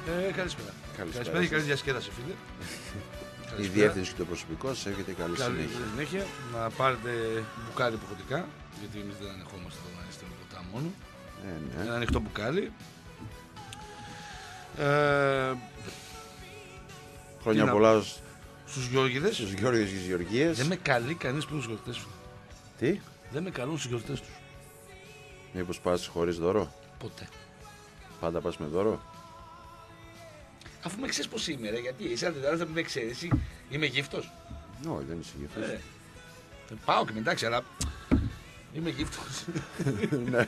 Καλησπέρα. Καλησπέρα Και καλή διασκέδαση, φίλε. Η διεύθυνση και το προσωπικό σας έχετε καλή συνέχεια. Να πάρετε μπουκάλι υποχρεωτικά, γιατί εμείς δεν ανεχόμαστε εδώ να είστε με ποτά μόνο. Ναι. Ένα ανοιχτό μπουκάλι. Χρόνια πολλά στους Γιώργηδες. Στους Γιώργιες και τις Γεωργίες. Δεν με καλεί κανείς που είναι στους γιορτές. Τι? Δεν με καλούν στους γιορτές τους. Μήπως πας χωρίς δώρο? Ποτέ. Πάντα πας με δώρο? Αφού με ξέρεις πως είμαι, ρε, γιατί εσύ αν δεν με ξέρεις, εσύ είμαι γύφτος. Όχι, δεν είσαι γύφτος. Πάω και εντάξει, αλλά είμαι γύφτος. Ναι.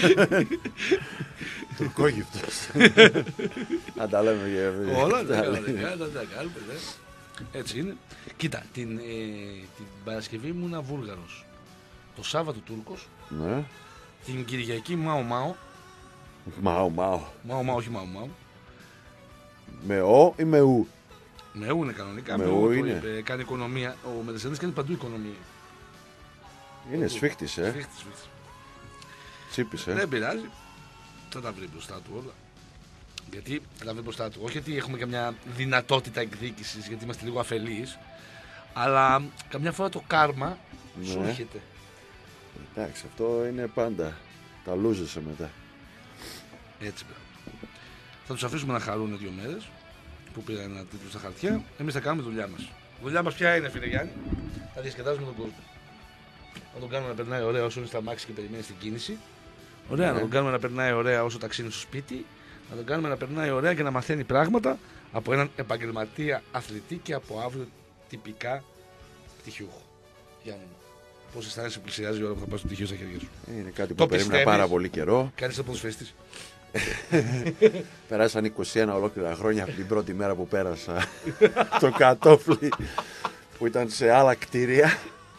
Τουρκόγυφτος. Αν τα λέμε για Όλα τα κάνουμε. Έτσι είναι. Κοίτα, την Παρασκευή ήμουνα Βούλγαρος. Το Σάββατο Τούρκος. Ναι. Την Κυριακή Μάο. Μάο. Όχι Μάο. Με ο ή με ου? Με ου είναι κανονικά. Με ου είναι. Κάνει οικονομία. Ο Μεδεσένης κάνει παντού οικονομία. Είναι σφίχτης, Σφίχτης. Τσίπης, Δεν πειράζει. Θα τα βρει μπροστά του όλα. Γιατί θα τα βρει μπροστά του. Όχι ότι έχουμε καμιά δυνατότητα εκδίκησης, γιατί είμαστε λίγο αφελείς. Αλλά καμιά φορά το κάρμα σου έρχεται. Εντάξει, αυτό είναι πάντα. Τα λούζεσαι μετά. Έτσι πέρα. Θα τους αφήσουμε να χαρούν 2 μέρες που πήραν ένα τίτλο στα χαρτιά. Εμείς θα κάνουμε τη δουλειά μας. Η δουλειά μας ποια είναι, φίλε Γιάννη? Θα διασκεδάζουμε τον κόσμο. Να τον κάνουμε να περνάει ωραία όσο είναι στα μάξι και περιμένει στην κίνηση. Ωραία, να τον κάνουμε να περνάει ωραία όσο ταξίνει στο σπίτι. Να τον κάνουμε να περνάει ωραία και να μαθαίνει πράγματα από έναν επαγγελματία αθλητή και από αύριο τυπικά πτυχιούχο. Γιάννη, πώς αισθάνεσαι που πλησιάζει η ώρα που θα πας στο πτυχίο στα χέρια σου? Είναι κάτι που περίμενα πάρα πολύ καιρό. Κάνεις το ποδοσφαιριστής. Περάσαν 21 ολόκληρα χρόνια από την πρώτη μέρα που πέρασα το κατόφλι που ήταν σε άλλα κτίρια.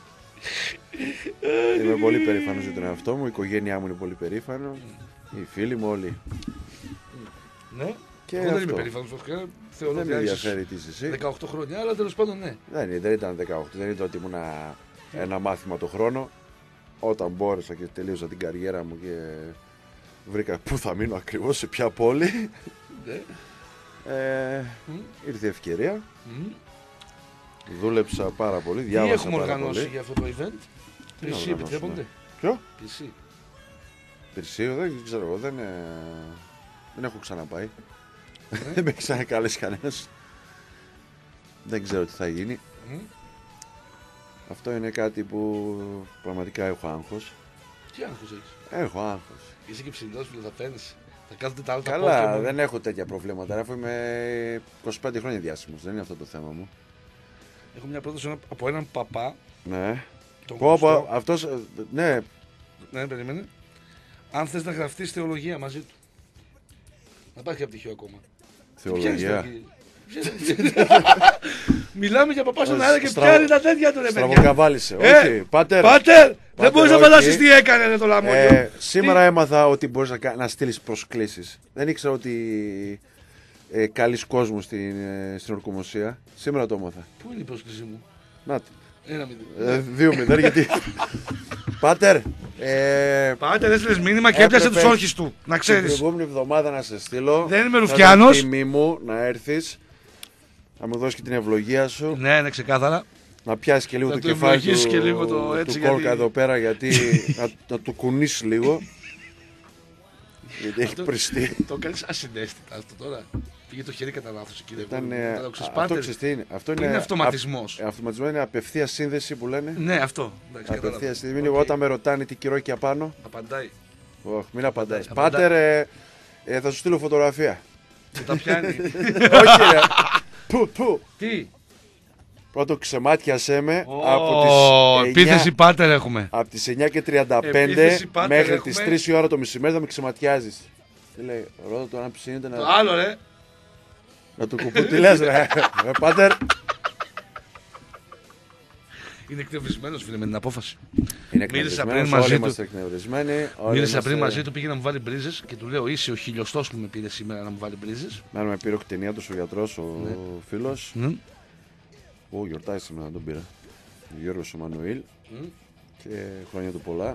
Είμαι πολύ περήφανος για τον εαυτό μου, η οικογένειά μου είναι πολύ περήφανο, οι φίλοι μου όλοι. Ναι, και εγώ αυτό. δεν είμαι περήφανος, θεωρώ δεν ότι με ενδιαφέρει τι είσαι εσύ. 18 χρόνια, αλλά τέλος πάντων ναι. Δεν ήταν 18, δεν ήταν ότι ήμουν ένα μάθημα το χρόνο. Όταν μπόρεσα και τελείωσα την καριέρα μου και βρήκα πού θα μείνω ακριβώς, σε ποια πόλη, ήρθε η ευκαιρία. Δούλεψα πάρα πολύ, διάβασα πάρα πολύ. Τι έχουμε οργανώσει για αυτό το event? PC επιτρέπονται? Ποιο? PC. Πυρσίο, δεν ξέρω εγώ, δεν έχω ξαναπάει. Δεν με έχει ξανακαλέσει κανένας. Δεν ξέρω τι θα γίνει. Αυτό είναι κάτι που πραγματικά έχω άγχος. Τι άγχος έχεις? Έχω άγχος. Είσαι και ψηλός, φίλε, θα παίρνεις. Θα κάθονται τα άλλα Καλά, δεν έχω τέτοια προβλήματα. Αφού είμαι 25 χρόνια διάσημος, δεν είναι αυτό το θέμα μου. Έχω μια πρόταση από έναν παπά. Ναι. Γνωστό. Αυτός, ναι. Ναι, περίμενε. Αν θες να γραφτείς θεολογία μαζί του. Να πάρει και πτυχίο ακόμα. Θεολογία. Μιλάμε για παπά στον αέρα και πιάνει τα τέτοια του, ρε παιδιά. Στραβοκαβάλισε. Όχι, πάτερ. Δεν μπορείς να φανταστείς τι έκανε, ρε, το λαμόγιο. Σήμερα έμαθα ότι μπορείς να στείλεις προσκλήσεις. Δεν ήξερα ότι καλείς κόσμο στην ορκομοσία. Σήμερα το έμαθα. Πού είναι η πρόσκλησή μου? Να τη. 2-0. 2-0, γιατί. Πάτερ. Πάτερ, έστειλες μήνυμα και έπιασε τους όρχες του. Να ξέρεις. Την προηγούμενη εβδομάδα να σε στείλω. Δεν είμαι Ρουφιάνος. Είναι τιμή μου να έρθεις. Να μου δώσεις και την ευλογία σου. Ναι, ξεκάθαρα. Να πιάσεις και λίγο το κεφάλι του κόλκα εδώ πέρα, γιατί να το κουνήσεις λίγο. Γιατί έχει πριστεί. Το κάνεις ασυναίσθητα αυτό τώρα. Πήγε το χέρι κατά λάθος εκεί. Αυτό είναι αυτοματισμός. Αυτοματισμό είναι απευθεία σύνδεση που λένε. Ναι, αυτό. Απευθεία σύνδεση. Όταν με ρωτάνε τι κυρόκια πάνω. Απαντάει. Όχι, μην απαντάει. Πάτερ, θα σου στείλω φωτογραφία. Που τα πιάνει. Όχι, ρε. Πού. Τι. Πρώτο ξεμάτιασέ με από τις 9. Επίθεση Πάτερ έχουμε. Από τις 9:35 μέχρι τις 3 η ώρα το μεσημέρι θα με ξεματιάζεις. Τι λέει, ρώτα το αν ψήνεται να. Το άλλο, ρε. Να του κουπού, τι λες, ρε. Πάτερ. Είναι εκνευρισμένος, φίλε, με την απόφαση. Είναι εκνευρισμένος, όλοι είμαστε εκνευρισμένοι. Μίλησα πριν μαζί του, πήγε να μου βάλει μπρίζες και του λέω είσαι ο χιλιοστός που με πήρε σήμερα να μου βάλει μπρίζες. Μάλλον με πήρε ο κτηνίατος, ο γιατρός, ο φίλος. Ω, γιορτάζει σήμερα, τον πήρα. Ο Γιώργος Εμμανουήλ. Και χρόνια του πολλά.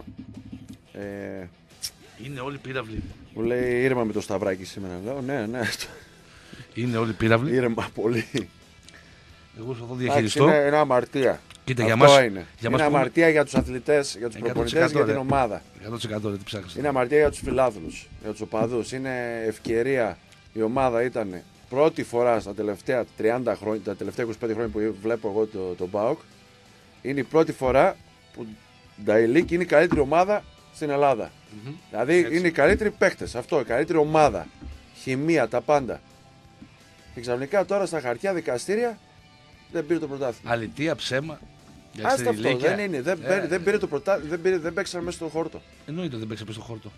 Είναι όλοι πύραυλοι. Μου λέει ήρεμα με το σταυράκι σήμερα. Λέω ναι. Είναι όλοι πύραυλοι. Ήρεμα πολύ. Εγώ θα το διαχειριστώ. Είναι αμαρτία. Κοίτα, Αυτό για μας, είναι. για μας Είναι πούμε- αμαρτία για τους αθλητές, για τους προπονητές, για την ομάδα. 100% δεν τι ψάχνεις. Είναι αμαρτία για τους φιλάθλους, για τους οπαδούς. Είναι ευκαιρία. Η ομάδα ήταν πρώτη φορά στα τελευταία 30 χρόνια, τα τελευταία 25 χρόνια που βλέπω εγώ τον ΠΑΟΚ. Είναι η πρώτη φορά που Νταϊλίκ είναι η καλύτερη ομάδα στην Ελλάδα. Δηλαδή Έτσι. είναι οι καλύτεροι παίκτες. Αυτό, η καλύτερη ομάδα. Χημεία, τα πάντα. Και ξαφνικά τώρα στα χαρτιά δικαστήρια δεν πήρε το πρωτάθλημα. Αλητία, ψέμα. για Άστα αυτό, ξεριλίκια. δεν είναι. Δεν πήρε το πρωτάθλημα, δεν παίξαν μέσα στον χόρτο. Εννοείται δεν παίξαμε στο χόρτο.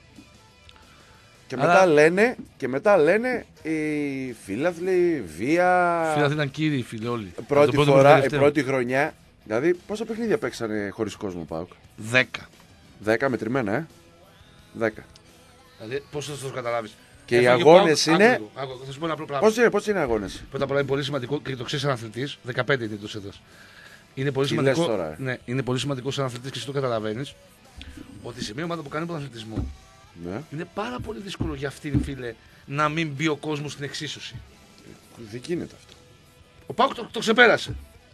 Και Αλλά- μετά λένε οι φίλαθλοι, βία. Φίλοι ήταν κύριοι φίλοι όλοι. Πρώτη Το πρώτο φορά, με το η τελευταίο. πρώτη χρονιά. Δηλαδή, πόσα παιχνίδια παίξανε χωρίς κόσμο, ΠΑΟΚ? 10. 10 μετρημένα, 10. Δηλαδή, πώς θα το καταλάβεις. Και οι Έφαγε αγώνες Πάοκ- είναι- άκου, θα σου πω ένα απλό πράγμα. Πώς είναι οι αγώνες? Πρώτα απ' όλα είναι πολύ σημαντικό και το ξέρει σαν αθλητή. 15 είναι το έδρα. Είναι πολύ Τι σημαντικό. λες τώρα, Ναι, είναι πολύ σημαντικό σαν αθλητή και εσύ το καταλαβαίνει ότι σε μια ομάδα που κάνει πρωταθλητισμό Ναι. είναι πάρα πολύ δύσκολο για αυτήν, φίλε, να μην μπει ο κόσμο στην εξίσωση. Δεν γίνεται αυτό. Ο Πάοκ το ξεπέρασε.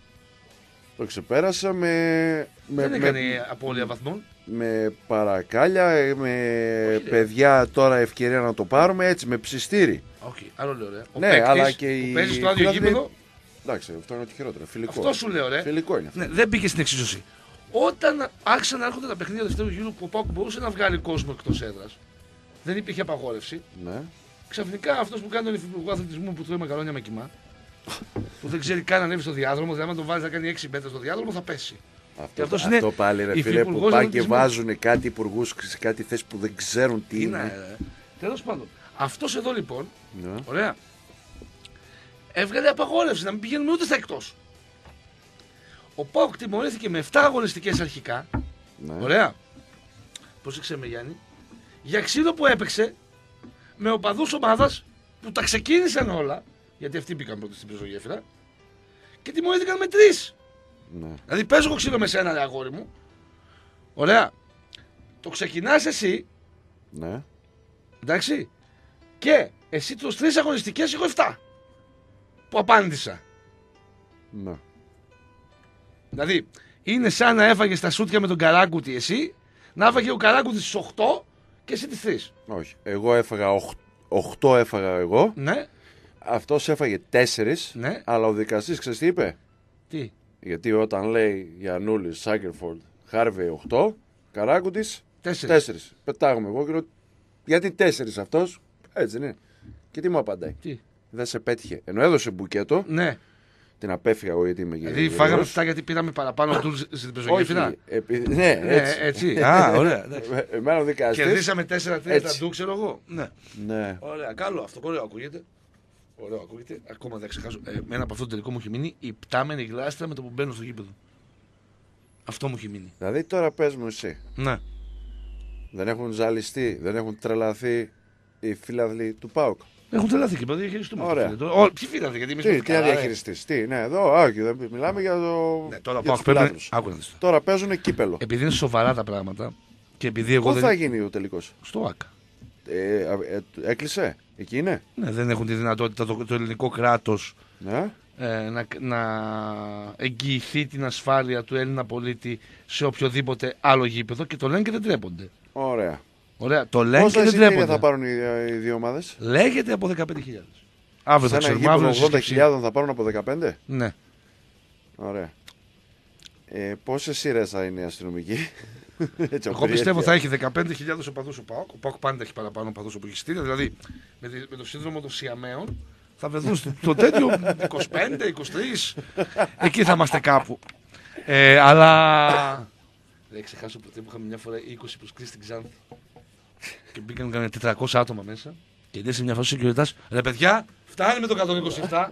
Το ξεπέρασα Δεν έκανε απώλεια βαθμών. με παρακάλια, με Όχι, ρε. παιδιά τώρα ευκαιρία να το πάρουμε έτσι, με ψιστήρι. Όχι, άλλο λέω ρε. Ο Ναι, παίκτης αλλά και που οι παίζει στο άδειο φίλαθλοι- γήπεδο, Εντάξει, αυτό είναι το χειρότερο. Φιλικό. αυτό σου λέω ρε. Φιλικό είναι αυτό. Ναι, δεν μπήκε στην εξίσωση. Όταν άρχισαν να έρχονται τα παιχνίδια του δεύτερου γύρου που ο Πάοκ μπορούσε να βγάλει κόσμο εκτό έδρα, δεν υπήρχε απαγόρευση. Ναι. Ξαφνικά αυτό που κάνει τον υφυπουργό αθλητισμού που τρώει μακαρόνια με κοιμά, που δεν ξέρει καν να ανέβει στο διάδρομο, δηλαδή αν τον βάλει να κάνει 6 μέτρα στο διάδρομο θα πέσει. Και Αυτό, αυτός είναι αυτό πάλι ρε φίλε που υφυπουργός πάνε και αθλητισμού. βάζουν κάτι υπουργού σε κάτι θέση που δεν ξέρουν τι είναι. Τέλο πάντων, αυτό εδώ λοιπόν, Ναι. ωραία, έβγαλε απαγόρευση να μην πηγαίνουμε ούτε στα εκτό. Ο Πάοκ τιμωρήθηκε με 7 αγωνιστικές αρχικά. Ναι. Ωραία. Πρόσεξε με Γιάννη. Για ξύλο που έπαιξε με οπαδούς ομάδας που τα ξεκίνησαν όλα. Γιατί αυτοί μπήκαν πρώτοι στην πεζογέφυρα. Και τιμωρήθηκαν με 3. Ναι. Δηλαδή παίζω εγώ ξύλο με σένα, ρε αγόρι μου. Ωραία. Το ξεκινάς εσύ. Ναι. Εντάξει. Και εσύ τους 3 αγωνιστικές, εγώ 7. Που απάντησα. Ναι. Δηλαδή είναι σαν να έφαγες τα σούτια με τον Καράγκουτη εσύ. Να έφαγε ο Καράγκουτης στις 8 και εσύ τις 3. Όχι. Εγώ έφαγα 8 έφαγα εγώ. Ναι. Αυτός έφαγε 4. Ναι. Αλλά ο δικαστής ξέρεις τι είπε? Τι. Γιατί όταν λέει Γιαννούλης, Σάκερφορντ, Χάρβεϊ 8, Καράκουτης 4. 4. Πετάγομαι εγώ και λέω γιατί 4 αυτός? Έτσι είναι. Και τι μου απαντάει? Τι. Δεν σε πέτυχε. Ενώ έδωσε μπουκέτο, Ναι. την απέφυγα εγώ γιατί είμαι Δηλαδή φάγαμε αυτά γιατί πήραμε παραπάνω του στην πεζογέφυρα. Όχι. Ναι, έτσι. Έτσι. Α, ωραία. εντάξει. Εμένα ο δικαστής. Κερδίσαμε 4-3 τα Έτσι. ντου, ξέρω εγώ. Ναι. Ναι. Ωραία, καλό αυτό. Ωραίο ακούγεται. Ωραίο ακούγεται. Ακόμα δεν ξεχάσω. Ένα από αυτό το τελικό μου έχει μείνει η πτάμενη γλάστρα με το που μπαίνω στο γήπεδο. Αυτό μου έχει μείνει. Δηλαδή τώρα πες μου εσύ. Ναι. Δεν έχουν ζαλιστεί, δεν έχουν τρελαθεί οι φίλαθλοι του ΠΑΟΚ. Έχουν τρελαθεί και πρέπει να διαχειριστούμε. Ωραία. αυτό, φίλε. Ποιοι φίλατε, γιατί εμεί Τι να διαχειριστείς, τι, ναι, εδώ, όχι, μιλάμε για το. Ναι, τώρα για πάω τους πρέπει. φιλάθλους. Άκου να δεις. Τώρα παίζουν κύπελο. Επειδή είναι σοβαρά τα πράγματα και επειδή εγώ Πού δεν. θα γίνει ο τελικός? Στο ΑΚΑ. Έκλεισε, εκεί είναι. Ναι, δεν έχουν τη δυνατότητα το ελληνικό κράτος Ναι. να εγγυηθεί την ασφάλεια του Έλληνα πολίτη σε οποιοδήποτε άλλο γήπεδο και το λένε και δεν τρέπονται. Ωραία. Ωραία, το λένε και Πόσα δεν εισιτήρια τρέπονται. θα πάρουν οι δύο ομάδες? Λέγεται από 15.000. Αύριο Σε θα ένα ξέρουμε. Αύριο γήπεδο είναι σύσκεψη. 80.000 θα πάρουν από 15. Ναι. Ωραία. Πόσες σειρές θα είναι οι αστυνομικοί? Έτσι, Εγώ πιστεύω θα έχει 15.000 οπαδούς ο ΠΑΟΚ. Ο ΠΑΟΚ πάντα έχει παραπάνω οπαδούς από εισιτήρια. Δηλαδή με το σύνδρομο των Σιαμαίων θα βρεθούν στο τέτοιο 25-23. Εκεί θα είμαστε κάπου. Αλλά. Δεν ξεχάσω ποτέ που είχαμε μια φορά 20 προσκλήσεις στην Ξάνθη. Και μπήκαν κανένα 400 άτομα μέσα. Και λέει σε μια φάση ο securitas, ρε παιδιά, φτάνει με το 127.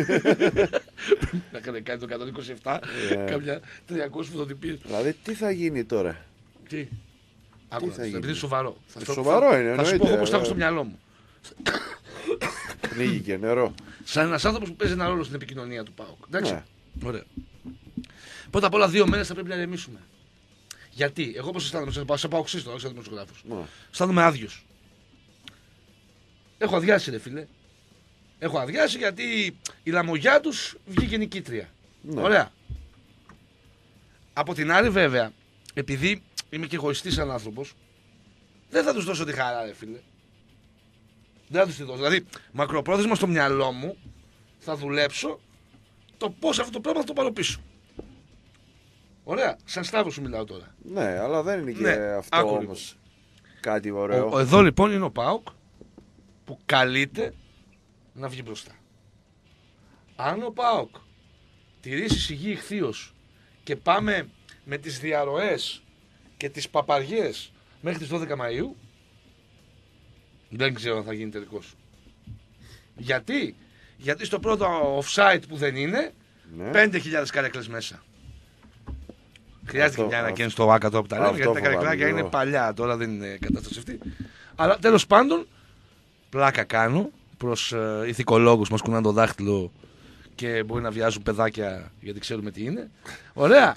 Να κάνει το 127, κάμια 300 φωτοτυπίες. Δηλαδή τι θα γίνει τώρα? Τι. Άκου, θα επειδή γίνει? είναι σοβαρό. Σοβαρό είναι, Θα σου πω εννοείται. όπως το έχω στο μυαλό μου. Πνίγηκε νερό. Σαν ένας άνθρωπος που παίζει ένα ρόλο στην επικοινωνία του ΠΑΟΚ. Εντάξει. Ναι. Ωραία. Πρώτα απ' όλα 2 μέρες θα πρέπει να ηρεμήσουμε. Γιατί, εγώ πώς αισθάνομαι, σε ΠΑΟΚ τώρα, όχι σαν δημοσιογράφος. Ναι. Αισθάνομαι άδειος. Έχω αδειάσει, ρε φίλε. Έχω αδειάσει γιατί η Λαμογιά τους βγήκε νικήτρια. Ναι. Ωραία. Από την άλλη, βέβαια, επειδή είμαι και εγωιστής σαν άνθρωπος, δεν θα τους δώσω τη χαρά, ρε φίλε. Δεν θα τους τη δώσω. Δηλαδή, μακροπρόθεσμα στο μυαλό μου θα δουλέψω το πώς αυτό το πράγμα θα το πάρω πίσω. Ωραία. Σαν Σταύρο σου μιλάω τώρα. Ναι, αλλά δεν είναι και Ναι, αυτό άκου όμως κάτι ωραίο. Εδώ λοιπόν είναι ο ΠΑΟΚ που καλείται να βγει μπροστά. Αν ο ΠΑΟΚ τηρήσει σιγή ηχθείως και πάμε με τις διαρροές και τις παπαριές μέχρι τις 12 Μαΐου, δεν ξέρω αν θα γίνει τελικός. Γιατί? Γιατί στο πρώτο offside που δεν είναι, Ναι. 5.000 καρέκλες μέσα. Χρειάζεται και Αυτό- μια ανακαίνιση στο ΆΚΑ τώρα που τα λέμε, αυτό γιατί τα φοβάμαι καρεκλάκια λίγο. είναι παλιά, τώρα δεν είναι κατάσταση αυτή. Αλλά τέλος πάντων, πλάκα κάνω προς ηθικολόγους μας κουνάνε το δάχτυλο και μπορεί να βιάζουν παιδάκια γιατί ξέρουμε τι είναι. Ωραία.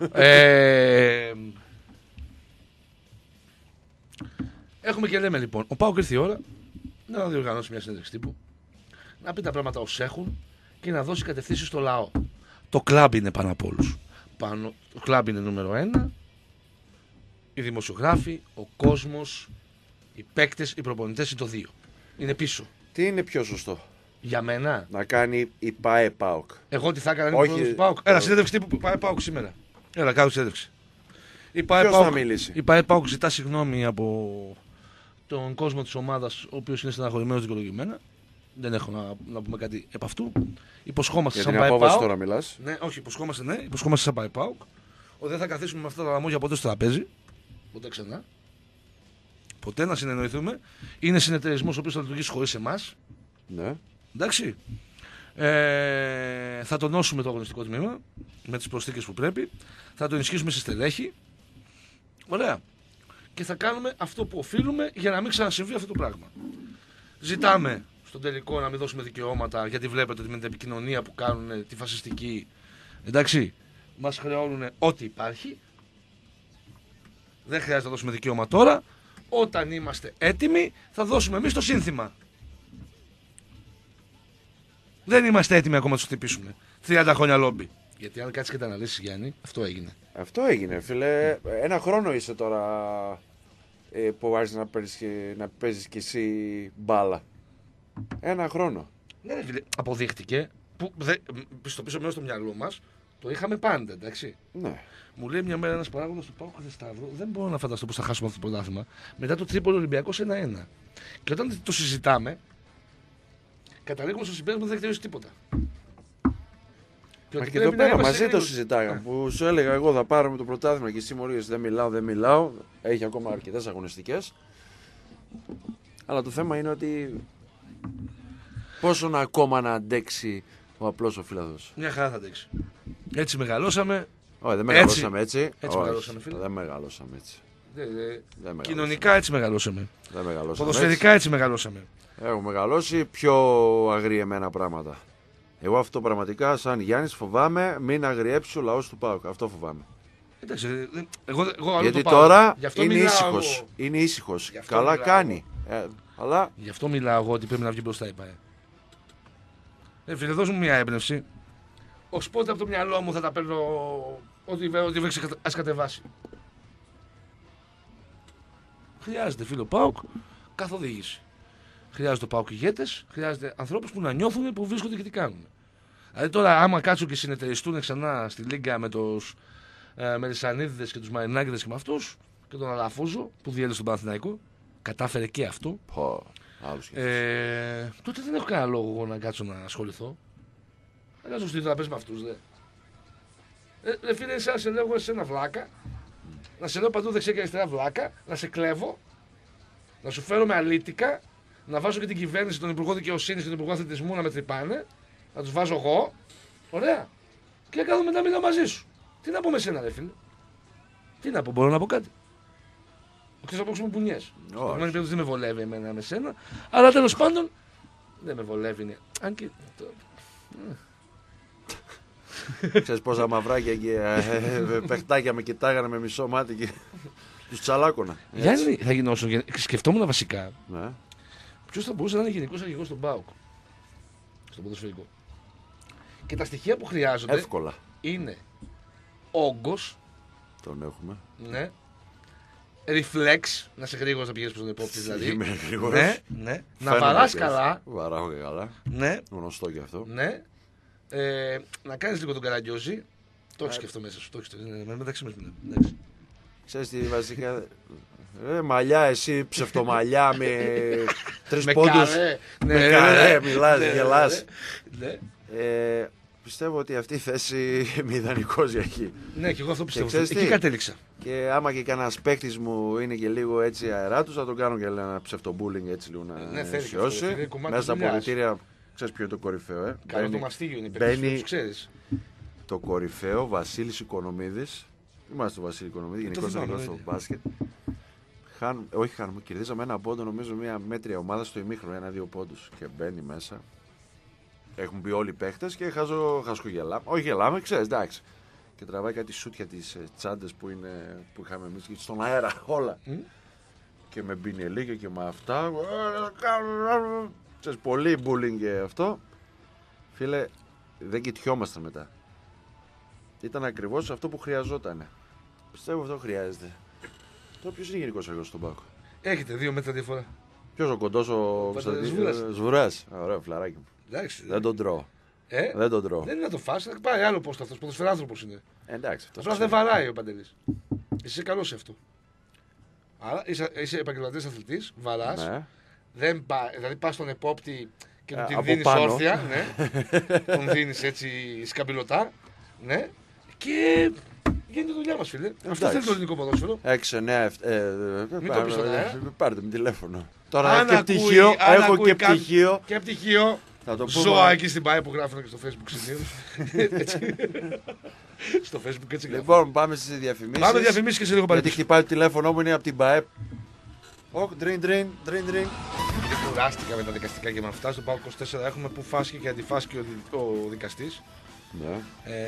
Έχουμε και λέμε λοιπόν, ο ΠΑΟΚ ήρθε η ώρα να διοργανώσει μια συνέντευξη τύπου, να πει τα πράγματα ως έχουν και να δώσει κατευθύνσεις στο λαό. Το κλαμπ είναι πάνω από όλους. Το κλαμπ είναι νούμερο 1. Οι δημοσιογράφοι, ο κόσμος, οι παίκτες, οι προπονητές είναι το 2. Είναι πίσω. Τι είναι πιο σωστό, Για μένα, να κάνει η ΠΑΕ ΠΑΟΚ? εγώ τι θα έκανα, είναι Όχι. πρόεδρος του ΠΑΟΚ. Έλα, συνέντευξη τύπου ΠΑΕ ΠΑΟΚ σήμερα. Έλα, κάτω συνέντευξη. Η ΠΑΕ Ποιος ΠΑΟΚ- θα μιλήσει? Η ΠΑΕ ΠΑΟΚ ζητά συγγνώμη από τον κόσμο της ομάδας, ο οποίος είναι στεναχωρημένος δικαιολογημένα. Δεν έχω να πούμε κάτι επ' αυτού. Υποσχόμαστε Για σαν την ΠΑΕ απόβαση ΠΑΟΚ. τώρα μιλάς. Ναι, όχι, υποσχόμαστε σαν ΠΑΕ ΠΑΟΚ ότι δεν θα καθίσουμε με αυτά τα λαμόγια ποτέ στο τραπέζι. Ποτέ ξανά. Ποτέ να συνεννοηθούμε. Είναι συνεταιρισμός ο οποίος θα λειτουργήσει χωρίς εμάς. Ναι. Εντάξει. Θα τονώσουμε το αγωνιστικό τμήμα με τις προσθήκες που πρέπει. Θα το ενισχύσουμε σε στελέχη. Ωραία. Και θα κάνουμε αυτό που οφείλουμε για να μην ξανασυμβεί αυτό το πράγμα. Ζητάμε στον τελικό να μην δώσουμε δικαιώματα, γιατί βλέπετε ότι με την επικοινωνία που κάνουν τη φασιστική, εντάξει, μας χρεώνουν ό,τι υπάρχει. Δεν χρειάζεται να δώσουμε δικαίωμα τώρα. Όταν είμαστε έτοιμοι θα δώσουμε εμείς το σύνθημα. Δεν είμαστε έτοιμοι ακόμα να τους χτυπήσουμε. 30 χρόνια λόμπι. Γιατί αν κάτσεις και τα αναλύσεις, Γιάννη, αυτό έγινε. Αυτό έγινε, φίλε. Ένα χρόνο είσαι τώρα που άρχισε να παίζεις κι εσύ μπάλα. Ένα χρόνο. Ναι, ρε φίλε, αποδείχτηκε. Που στο πίσω μέρος του μυαλού μας το είχαμε πάντα, εντάξει. Ναι. Μου λέει μια μέρα ένας παράγοντας του ΠΑΟΚ Σταύρο, δεν μπορώ να φανταστώ πώς θα χάσουμε αυτό το πρωτάθλημα. Μετά το Τρίπολη Ολυμπιακός 1-1. Και όταν το συζητάμε, καταλήγουμε στο συμπέρασμα ότι δεν έχει τελειώσει τίποτα. Μα ότι και εδώ πρέπει να πέρα είμαστε μαζί το σίγουροι. συζητάγαμε. Που σου έλεγα εγώ θα πάρουμε το πρωτάθλημα και εσύ μου έλεγες δεν μιλάω. Έχει ακόμα αρκετές αγωνιστικές. Αλλά το θέμα είναι ότι πόσο ακόμα να αντέξει ο απλός ο φιλαδός. Μια χαρά θα αντέξει. Έτσι μεγαλώσαμε. Όχι, δεν μεγαλώσαμε έτσι. Έτσι Όχι, μεγαλώσαμε, φίλε. δεν μεγαλώσαμε έτσι. μεγαλώσαμε. Κοινωνικά έτσι μεγαλώσαμε. Δεν μεγαλώσαμε Ποδοσφαιρικά έτσι μεγαλώσαμε. Έχω μεγαλώσει πιο αγριεμένα πράγματα. Εγώ αυτό πραγματικά σαν Γιάννης φοβάμαι μην αγριέψει ο λαός του ΠΑΟΚ. Αυτό φοβάμαι. Εντάξει, εγώ αλλού Γιατί το πάω. τώρα Γι' αυτό είναι μιλάω ήσυχος. εγώ. Είναι ήσυχος. Γι' αυτό Καλά μιλάω κάνει. Αλλά Γι' αυτό μιλάω εγώ ότι πρέπει να βγει μπροστά η ΠΑΕ. Φίλε, δώσ' μου μια έμπνευση. Ως πότε από το μυαλό μου θα τα παίρνω ότι βρέξει ας κατεβάσει. Χρειάζεται, φίλο ΠΑΟΚ, καθοδήγηση. Χρειάζεται ο ΠΑΟΚ ηγέτες, χρειάζεται ανθρώπους που να νιώθουν που βρίσκονται και τι κάνουν. Δηλαδή τώρα άμα κάτσουν και συνεταιριστούν ξανά στη Λίγκα με τους Μελισσανίδηδες και τους Μαρινάκηδες και με αυτούς και τον Αλαφούζο που διέλυσε τον Παναθηναϊκό, κατάφερε και αυτό. άλλους Τότε δεν έχω κανένα λόγο εγώ να κάτσω να ασχοληθώ. Να κάτσω στη τραπέζι με αυτούς, δε. Φίλε, εσένα σε λέω εγώ εσένα βλάκα, να σε λέω παντού δεξιά και αριστερά βλάκα, να σε κλέβω, να σου φέρω με αλήτικα, να βάζω και την κυβέρνηση, τον Υπουργό Δικαιοσύνης και τον Υπουργό Αθλητισμού να με τρυπάνε, να τους βάζω εγώ. Ωραία. Και κάθομαι μετά μιλάω μαζί σου. Τι να πω με σένα, ρε φίλε. Τι να πω, μπορώ να πω κάτι. Ξέρεις να πω μπουνιές. Στο προηγούμενο περίπτωση δεν με βολεύει εμένα με σένα, αλλά τέλος πάντων δεν με βολεύει. Ναι. Αν και. Ξέρεις πόσα μαυράκια και παιχτάκια με κοιτάγανε με μισό μάτι και τους τσαλάκωνα. Γιάννη, θα γινώσω. Σκεφτόμουν βασικά Ναι. ποιος θα μπορούσε να είναι γενικός αρχηγός στον ΠΑΟΚ. στο ποδοσφαιρικό. Και τα στοιχεία που χρειάζονται Εύκολα. είναι όγκος. Τον έχουμε. Ναι. Reflex, να σε γρήγορος να πηγαίνεις προς τον υπόπτη δηλαδή. Είμαι γρήγορος. Ναι. Να βαράς καλά. Βαράω και καλά. Ναι. Γνωστό και αυτό. Ναι. Να κάνεις λίγο τον καραγκιόζη. Το έχεις και αυτό μέσα σου. Μεταξύ μας μιλάμε. Ξέρεις τι βασικά. Μαλλιά, εσύ ψευτομαλλιά με 3 Με πόντους. καρέ. Με καρέ, μιλάς, γελάς. Ναι. Πιστεύω ότι αυτή η θέση μηδανικός για εκεί. Ναι, και εγώ αυτό πιστεύω. ξέρεις Εκεί τι? κατέληξα. Και άμα και κανένα παίκτη μου είναι και λίγο έτσι αεράτους, θα τον κάνω και ένα ψευτομπούλινγκ έτσι λίγο να Ναι, θέλει και σιώσει. αυτό, είναι κομμάτι Μέσα στα δουλειάς. αποδυτήρια, ξέρεις ποιο είναι το κορυφαίο, Καλό το μαστίγιο είναι. μπαίνει- Τους ξέρεις. Το κορυφαίο Βασίλης Οικονομίδης. Είμαστε το Βασίλη Οικονομίδη, γενικώς θυμάμαι, στο ναι. μπάσκετ. Όχι χάνουμε, κερδίζαμε ένα πόντο, νομίζω μια μέτρια ομάδα στο ημίχρονο, 1-2 πόντους. Και μπαίνει μέσα. Έχουν μπει όλοι οι παίχτες και χασκογελάμε. Όχι γελάμε, ξέρεις, εντάξει. Και τραβάει κάτι σούτια τις τσάντες που είχαμε εμείς και στον αέρα όλα. Και με μπινελίκια και με αυτά. Ξέρεις, πολύ bullying και αυτό. Φίλε, δεν κοιτιόμασταν μετά. Ήταν ακριβώς αυτό που χρειαζόταν. Πιστεύω αυτό χρειάζεται. Τώρα ποιος είναι γενικός αρχηγός στον Πάκο? Έχετε 2 μέτρα διαφορά. Ποιος ο κοντός ο Σβουράς. Σβουράς. Ωραίο φλαράκι μου. Εντάξει. Δεν τον τρώω. Ε, Δεν τον τρώω. δεν είναι να το φας, θα πάει άλλο πώς αυτός. Ποδοσφαιράνθρωπος είναι. Εντάξει. αυτό Απλά ξέρω. δεν βαράει ο Παντελής. Είσαι καλός σε αυτό. Άρα είσαι επαγγελματίας αθλητής, βαράς. Ναι. Δηλαδή πας στον επόπτη και του την από δίνεις πάνω. όρθια. Ναι. Τον δίνεις έτσι σκαμπιλωτά. Ναι. Και γίνεται η δουλειά μας, φίλε. Αυτό θέλει το ελληνικό ποδόσφαιρο. 6, 9, 7. Μην το πεις στον αέρα. Πάρτε με τηλέφωνο. Τώρα Αν έχω και ακούει- πτυχίο. αν Έχω ακούει και καν- πτυχίο. Και πτυχίο. Θα το πούμε. Ζώα εκεί στην ΠΑΕ που γράφουν και στο Facebook συνήθως. Έτσι. Στο Facebook έτσι γράφουν. Λοιπόν, πάμε στις διαφημίσεις. Πάμε διαφημίσεις και σε λίγο πάλι. Γιατί χτυπάει το τηλέφωνο μου, είναι από την ΠΑΕΠ. Όχι, ντριν. Κουράστηκα με τα δικαστικά και με αυτά. Στο ΠΑΟ 24 έχουμε που φάσκει και αντιφάσκει ο δικαστής. Ναι.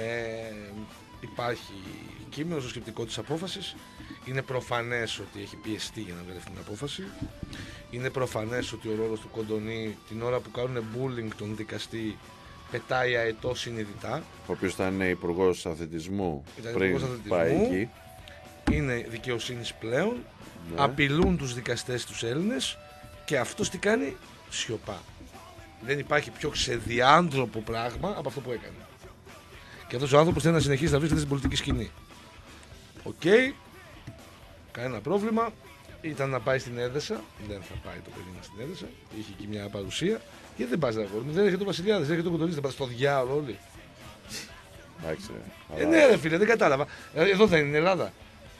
Υπάρχει κείμενο στο σκεπτικό της απόφασης. Είναι προφανές ότι έχει πιεστεί για να βγάλει αυτή την απόφαση. Είναι προφανές ότι ο ρόλος του Κοντονή την ώρα που κάνουν bullying τον δικαστή πετάει αετό συνειδητά. Ο οποίος ήταν υπουργός αθλητισμού Ήταν πριν υπουργός αθλητισμού. πάει εκεί. Είναι δικαιοσύνης πλέον. Ναι. Απειλούν τους δικαστές τους Έλληνες και αυτός τι κάνει? Σιωπά. Δεν υπάρχει πιο ξεδιάντροπο πράγμα από αυτό που έκανε. Και αυτός ο άνθρωπος θέλει να συνεχίσει να βρίσκεται στην πολιτική σκηνή. Οκ. Κανένα πρόβλημα. Ήταν να πάει στην Έδεσα. Δεν θα πάει το παιδί μας στην Έδεσα. Είχε εκεί μια παρουσία. Γιατί δεν πας να αγόρι μου? Δεν έρχεται ο Βασιλιάδης, δεν έρχεται ο Κοντονής, δεν πας στο διάολο όλοι. Εντάξει. Ναι, ρε φίλε, δεν κατάλαβα. Εδώ δεν είναι Ελλάδα.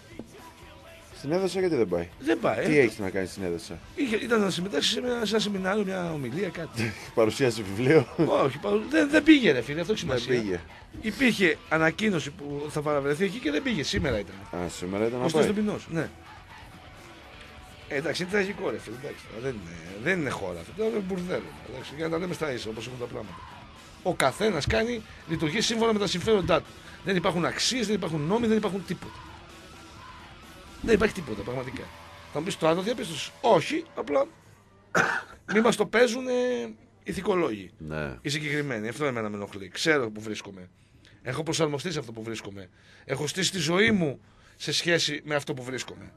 Στην Έδεσα γιατί δεν πάει? Δεν πάει. Τι έχει να κάνει στην Έδεσα? Ήταν να συμμετάσχει σε ένα σεμινάριο, μια ομιλία, κάτι. Παρουσίασε βιβλίο. Όχι, δεν πήγε, ρε φίλε, αυτό έχει Δεν σημασία. πήγε. Υπήρχε ανακοίνωση που θα παραβρεθεί εκεί και δεν πήγε. Σήμερα ήταν. Α, σήμερα ήταν Ο να Στέλιος πάει. Λομπινός, ναι. Εντάξει, είναι τραγικό, ρε φίλε. Εντάξει, δεν είναι χώρα αυτό. Τώρα είναι μπουρδέλο. Εντάξει, για να τα λέμε στα ίσα όπως έχουν τα πράγματα. Ο καθένας λειτουργεί σύμφωνα με τα συμφέροντά του. Δεν υπάρχουν αξίες, δεν υπάρχουν νόμοι, δεν υπάρχουν τίποτα. Δεν υπάρχει τίποτα, πραγματικά. Θα μου πεις το άλλο διαπίστωση. Όχι, απλά μην μας το παίζουν ηθικολόγοι. Ναι. Οι συγκεκριμένοι. Αυτό εμένα με ενοχλεί. Ξέρω που βρίσκομαι. Έχω προσαρμοστεί σε αυτό που βρίσκομαι. Έχω στήσει τη ζωή μου σε σχέση με αυτό που βρίσκομαι.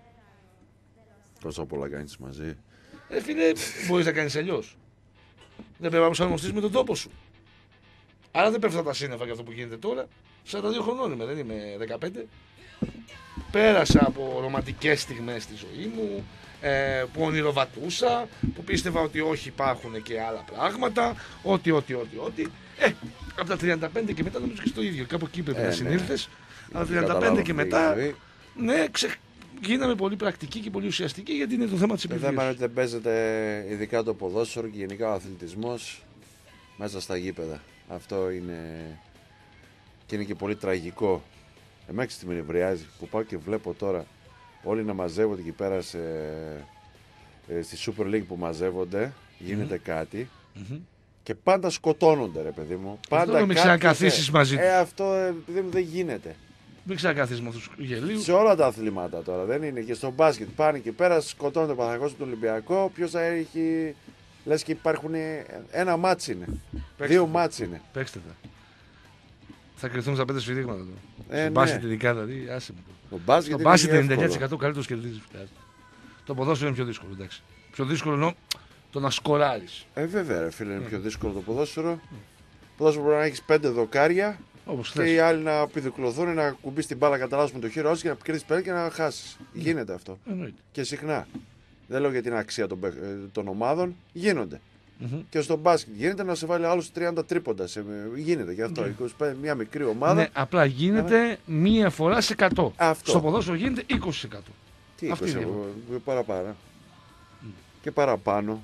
Τόσα πολλά κάνεις μαζί. Φίλε, μπορείς να κάνεις αλλιώς. Δεν πρέπει να προσαρμοστείς με τον τόπο σου. Άρα δεν πέφτω τα σύννεφα για αυτό που γίνεται τώρα. 42 χρονών είμαι, δεν είμαι 15. Πέρασα από ρομαντικές στιγμές στη ζωή μου, που ονειροβατούσα, που πίστευα ότι όχι υπάρχουν και άλλα πράγματα, ότι. Από τα 35 και μετά νομίζω και στο ίδιο, κάπου εκεί πρέπει να συνήλθες. Από τα 35 και μετά, ναι, γίναμε πολύ πρακτικοί και πολύ ουσιαστικοί γιατί είναι το θέμα της Το επιβίωσης. θέμα είναι ότι δεν παίζεται ειδικά το ποδόσφαιρο και γενικά ο αθλητισμός μέσα στα γήπεδα. Αυτό είναι και είναι και πολύ τραγικό. Εμένα τι με νευριάζει που πάω και βλέπω τώρα όλοι να μαζεύονται εκεί πέρα στη Super League που μαζεύονται, γίνεται κάτι και πάντα σκοτώνονται, ρε παιδί μου. Πάντα μην ξανακαθίσεις μαζί τους. Αυτό δεν γίνεται. Μην ξανακαθίσεις με αυτούς τους γελίους. Σε όλα τα αθλήματα τώρα δεν είναι. Και στο μπάσκετ πάνε και πέρα, σκοτώνονται ο Παναθηναϊκός του Ολυμπιακό. Ποιος θα έχει. Λες και υπάρχουν. Ένα μάτσι είναι. 2 μάτς είναι. Παίξτε τα. Θα κρυθούν στα 5 σφυρίγματα του. Ναι. Στο μπάσκετ ειδικά δηλαδή, άσε μου. Το μπάσκετ Το είναι μπάσκετ εύκολο. 99% καλύτερος κερδίζει. Το ποδόσφαιρο είναι πιο δύσκολο, εντάξει. Πιο δύσκολο εννοώ το να σκοράρεις. Βέβαια, ρε φίλε, είναι πιο δύσκολο το ποδόσφαιρο. Το ποδόσφαιρο μπορεί να έχει 5 δοκάρια Όπως και θες. οι άλλοι να πηδικλωθούν, να κουμπίσει την μπάλα κατά λάθος με το χέρι και να κερδίσει πέρα και να χάσει. Γίνεται αυτό. Εννοείται. Και συχνά. Δεν λέω για την αξία των ομάδων, γίνονται. Μμμ. Και στο μπάσκετ γίνεται να σε βάλει άλλους 30 τρίποντα. Γίνεται γι' αυτό. 25, μια μικρή ομάδα. Ναι, απλά γίνεται μία φορά σε 100. Αυτό. Στο ποδόσφαιρο γίνεται 20%. Τι αυτή είπες είναι η εγώ, παραπάνω. Και παραπάνω.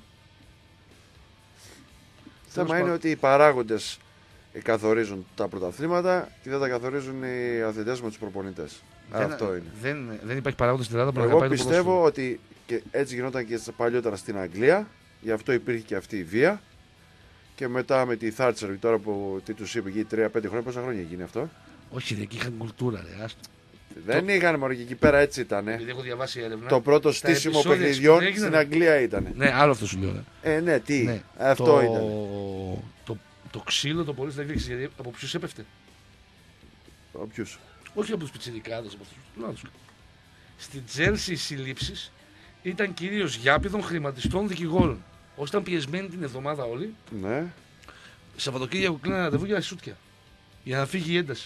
Θέμα είναι πάντων. ότι οι παράγοντες καθορίζουν τα πρωταθλήματα και δεν τα καθορίζουν οι αθλητές με τους προπονητές. Αυτό είναι. Δεν υπάρχει παράγοντα στην Ελλάδα που να Εγώ αγαπάει το ποδόσφαιρο. πιστεύω ότι και έτσι γινόταν και παλιότερα στην Αγγλία, γι' αυτό υπήρχε και αυτή η βία. Και μετά με τη Θάτσερ, τώρα που τι τους είπε εκεί 3-5 χρόνια, πόσα χρόνια γίνει αυτό. Όχι, εκεί είχαν κουλτούρα, ρε. Άστο. Δεν είχαν μόνο και εκεί πέρα έτσι ήταν. Επειδή έχω διαβάσει έρευνα. Το πρώτο στήσιμο επεισόδια παιχνιδιών που έγιναν- στην Αγγλία ήταν. Ναι, άλλο αυτό σου λέω. Ρε. Ναι, τι. Ναι. Αυτό το... ήταν. Το ξύλο το πολύ στην Αγγλία, ξέρεις από ποιους έπεφτε. Όποιους. Όχι από τους πιτσιρικάδες, από αυτούς. Στην Τζέλσι οι συλλήψεις ήταν κυρίως γιάπηδων χρηματιστών δικηγόρων. Όσοι ήταν πιεσμένοι την εβδομάδα όλοι, Ναι. Σαββατοκύριακο κλείνανε ραντεβού για σούτια. Για να φύγει η ένταση.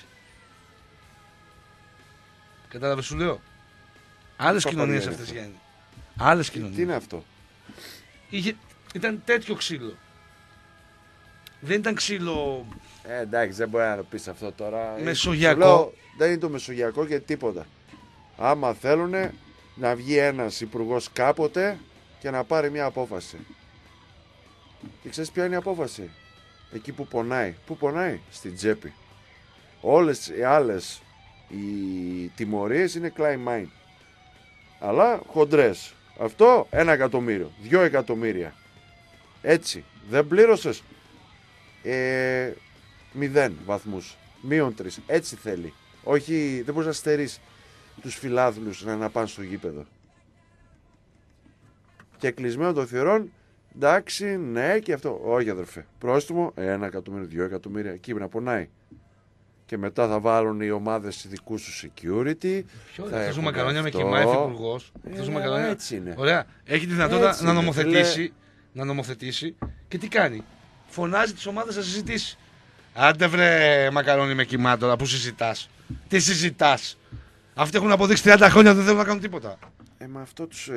Κατάλαβες σου λέω. Άλλες Παπα κοινωνίες είναι αυτές, αυτό. Γιάννη. Άλλες Τι κοινωνίες. είναι αυτό. Ήταν τέτοιο ξύλο. Δεν ήταν ξύλο Εντάξει, δεν μπορεί να το πει αυτό τώρα. Μεσογειακό. Σου λέω, δεν είναι το μεσογειακό και τίποτα. Άμα θέλουν να βγει ένας υπουργός κάποτε και να πάρει μια απόφαση. Και ξέρεις ποια είναι η απόφαση. Εκεί που πονάει. Πού πονάει? Στην τσέπη. Όλες οι άλλες οι τιμωρίες είναι climb mine. Αλλά χοντρές. Αυτό 1 εκατομμύριο, 2 εκατομμύρια. Έτσι. Δεν πλήρωσες. 0 βαθμούς. -3. Έτσι θέλει. Όχι, δεν μπορείς να στερείς τους φιλάθλους να πάνε στο γήπεδο. Και κλεισμένο των θυρών, εντάξει, ναι και αυτό. Όχι αδερφέ. Πρόστιμο 1 εκατομμύριο, 2 εκατομμύρια. Εκεί να πονάει. Και μετά θα βάλουν οι ομάδες δικούς του security. Θα έχουν μακαρόνια με αυτό. κοιμά υφυπουργός. Έτσι είναι. Ωραία. Έχει τη δυνατότητα Έτσι να είναι, νομοθετήσει. Να νομοθετήσει. Και τι κάνει? Φωνάζει τις ομάδες να συζητήσει. Άντε βρε μακαρόνι με κοιμά τώρα, που συζητάς? Τι συζητάς? Αυτοί έχουν αποδείξει 30 χρόνια δεν θέλουν να κάνουν τίποτα. Μα αυτό τους...